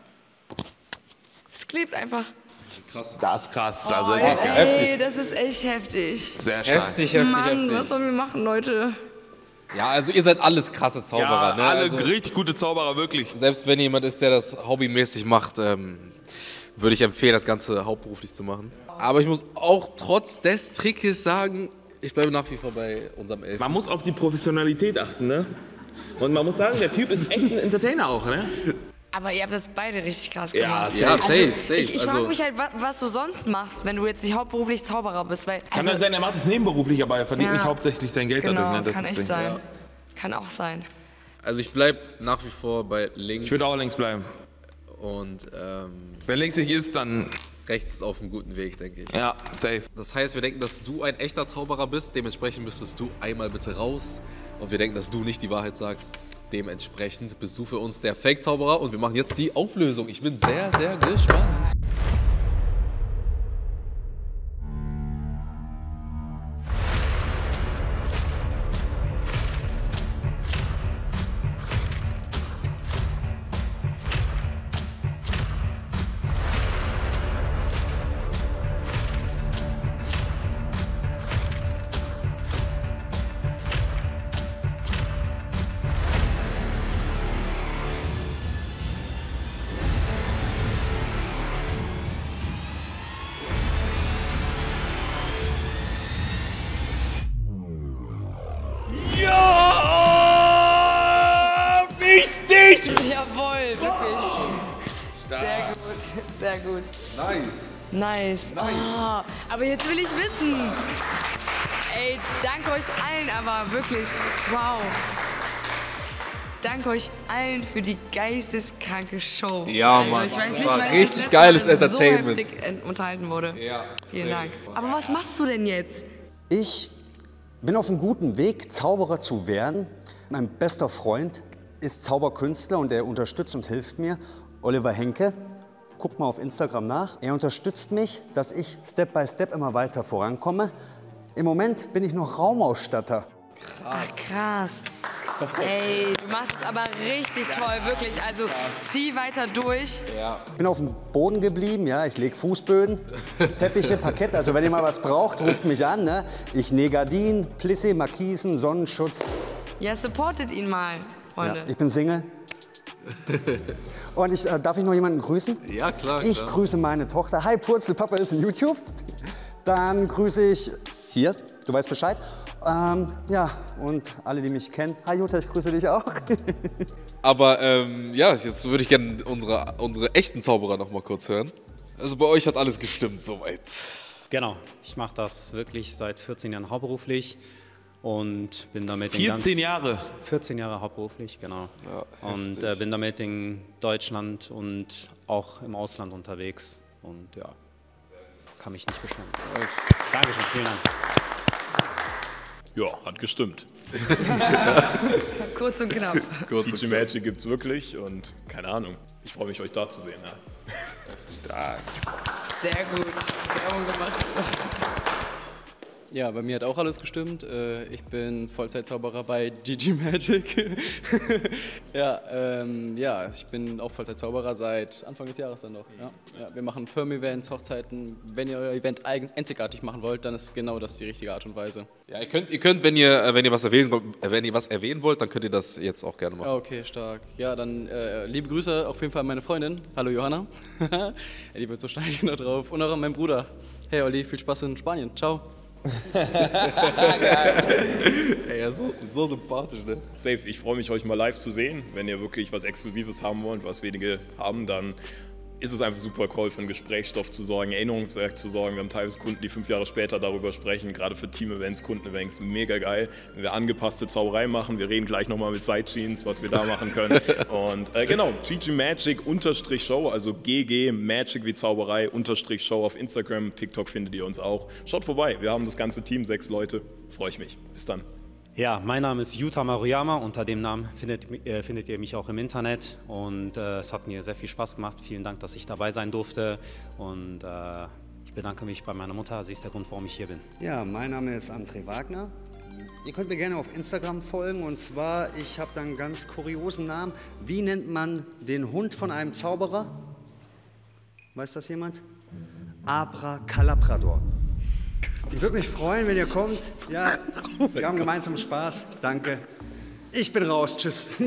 Es klebt einfach. Krass. Das ist krass. Das Oh, ist ey, echt heftig. das ist echt heftig. sehr stark. Heftig, heftig, Mann, heftig. was sollen wir machen, Leute? Ja, also ihr seid alles krasse Zauberer. Ja, ne? alle Also, richtig gute Zauberer, wirklich. selbst wenn jemand ist, der das hobbymäßig macht, ähm, würde ich empfehlen, das Ganze hauptberuflich zu machen. Aber ich muss auch trotz des Trickes sagen, ich bleibe nach wie vor bei unserem Elf. Man muss auf die Professionalität achten, ne? Und man muss sagen, der Typ ist echt ein Entertainer auch, ne? Aber ihr habt das beide richtig krass Ja, gemacht. Ja, safe, safe. Ich, ich also, frage mich halt, wa- was du sonst machst, wenn du jetzt nicht hauptberuflich Zauberer bist. Weil, Kann also, dann sein, er macht es nebenberuflich, aber er verdient Ja. nicht hauptsächlich sein Geld genau, dadurch. Ne? Das kann ist echt das Ding. sein. Kann auch sein. also ich bleibe nach wie vor bei links. Ich würde auch links bleiben. Und ähm, Wenn links nicht ist, dann rechts ist auf einem guten Weg, denke ich. ja, safe. Das heißt, wir denken, dass du ein echter Zauberer bist. Dementsprechend müsstest du einmal bitte raus. Und wir denken, dass du nicht die Wahrheit sagst. Dementsprechend bist du für uns der Fake-Zauberer. Und wir machen jetzt die Auflösung. Ich bin sehr, sehr gespannt. Jawohl, wirklich. Sehr gut, sehr gut. Nice. Nice. Oh, aber jetzt will ich wissen. Ey, danke euch allen, aber wirklich, wow. Danke euch allen für die geisteskranke Show. Ja, also, Mann. ich weiß Das nicht, war weil ich richtig das letzte geiles Mal Entertainment. so heftig ent- unterhalten wurde. Ja. Vielen Dank. Aber was machst du denn jetzt? Ich bin auf einem guten Weg, Zauberer zu werden. Mein bester Freund ist Zauberkünstler und er unterstützt und hilft mir. Oliver Henke, guckt mal auf Instagram nach. Er unterstützt mich, dass ich Step by Step immer weiter vorankomme. Im Moment bin ich noch Raumausstatter. Ach, krass. Ey, du machst es aber richtig toll, wirklich. Also zieh weiter durch. Ich bin auf dem Boden geblieben, ja. Ich lege Fußböden, Teppiche, Parkett. Also wenn ihr mal was braucht, ruft mich an. Ne? Ich nähe Gardinen, Plissé, Markisen, Sonnenschutz. Ja, supportet ihn mal, Freunde. Ja, ich bin Single. Und ich, äh, darf ich noch jemanden grüßen? Ja, klar. Ich klar. grüße meine Tochter. Hi Purzel, Papa ist in YouTube. Dann grüße ich hier, du weißt Bescheid. Ähm, ja, und alle, die mich kennen. Hi Jutta, ich grüße dich auch. Aber ähm, ja, jetzt würde ich gerne unsere, unsere echten Zauberer noch mal kurz hören. Also bei euch hat alles gestimmt soweit. Genau, ich mache das wirklich seit vierzehn Jahren hauptberuflich und bin damit in vierzehn ganz, Jahre. vierzehn Jahre hauptberuflich, genau. Ja, und heftig. äh, bin damit in Deutschland und auch im Ausland unterwegs und ja, kann mich nicht beschweren. Dankeschön, vielen Dank. Ja, hat gestimmt. Kurz und knapp. Kurz G G Magic gibt's wirklich und keine Ahnung. Ich freue mich, euch da zu sehen. Ja. Stark. Sehr gut. Werbung gemacht. Ja, bei mir hat auch alles gestimmt. Äh, Ich bin Vollzeitzauberer bei G G Magic. ja, ähm, ja, ich bin auch Vollzeitzauberer seit Anfang des Jahres dann noch. Ja. Ja, wir machen Firmen-Events, Hochzeiten. Wenn ihr euer Event eigen- einzigartig machen wollt, dann ist genau das die richtige Art und Weise. Ja, ihr könnt, ihr könnt wenn, ihr, äh, wenn, ihr was erwähnen, äh, wenn ihr was erwähnen wollt, dann könnt ihr das jetzt auch gerne machen. Okay, stark. Ja, dann äh, liebe Grüße auf jeden Fall an meine Freundin. Hallo Johanna. Ja, die wird so steigen da drauf. Und auch an meinen Bruder. Hey Olli, viel Spaß in Spanien. Ciao. Ey, ja, so, so sympathisch, ne? Safe, ich freue mich, euch mal live zu sehen. Wenn ihr wirklich was Exklusives haben wollt, was wenige haben, dann ist es einfach super cool, für einen Gesprächsstoff zu sorgen, Erinnerungswerk zu sorgen. Wir haben teilweise Kunden, die fünf Jahre später darüber sprechen, gerade für Team-Events, Kunden-Events, mega geil. Wenn wir angepasste Zauberei machen, wir reden gleich nochmal mit Sidechains, was wir da machen können. Und äh, genau, G G Magic unterstrich Show, also G G Magic wie Zauberei unterstrich Show auf Instagram, TikTok findet ihr uns auch. Schaut vorbei, wir haben das ganze Team, sechs Leute, freue ich mich. Bis dann. Ja, mein Name ist Yuta Maruyama. Unter dem Namen findet, äh, findet ihr mich auch im Internet. Und äh, es hat mir sehr viel Spaß gemacht. Vielen Dank, dass ich dabei sein durfte. Und äh, ich bedanke mich bei meiner Mutter. Sie ist der Grund, warum ich hier bin. Ja, mein Name ist André Wagner. Ihr könnt mir gerne auf Instagram folgen. Und zwar, ich habe da einen ganz kuriosen Namen. Wie nennt man den Hund von einem Zauberer? Weiß das jemand? Abracalabrador. Ich würde mich freuen, wenn ihr kommt. Ja, wir haben gemeinsam Spaß. Danke. Ich bin raus. Tschüss.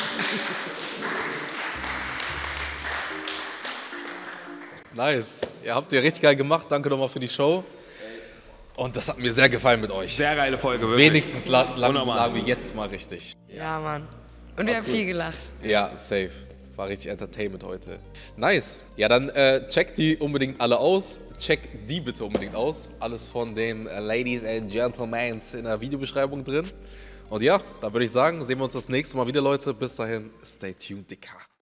Nice. Ihr habt ihr richtig geil gemacht. Danke nochmal für die Show. Und das hat mir sehr gefallen mit euch. Sehr geile Folge, wirklich. Wenigstens la lang, lagen wir jetzt mal richtig. Ja, Mann. Und wir haben viel gelacht. Ja, safe. War richtig Entertainment heute. Nice. Ja, dann äh, checkt die unbedingt alle aus. Checkt die bitte unbedingt aus. Alles von den äh, Ladies and Gentlemen in der Videobeschreibung drin. Und ja, dann würde ich sagen, sehen wir uns das nächste Mal wieder, Leute. Bis dahin, stay tuned, Dicker.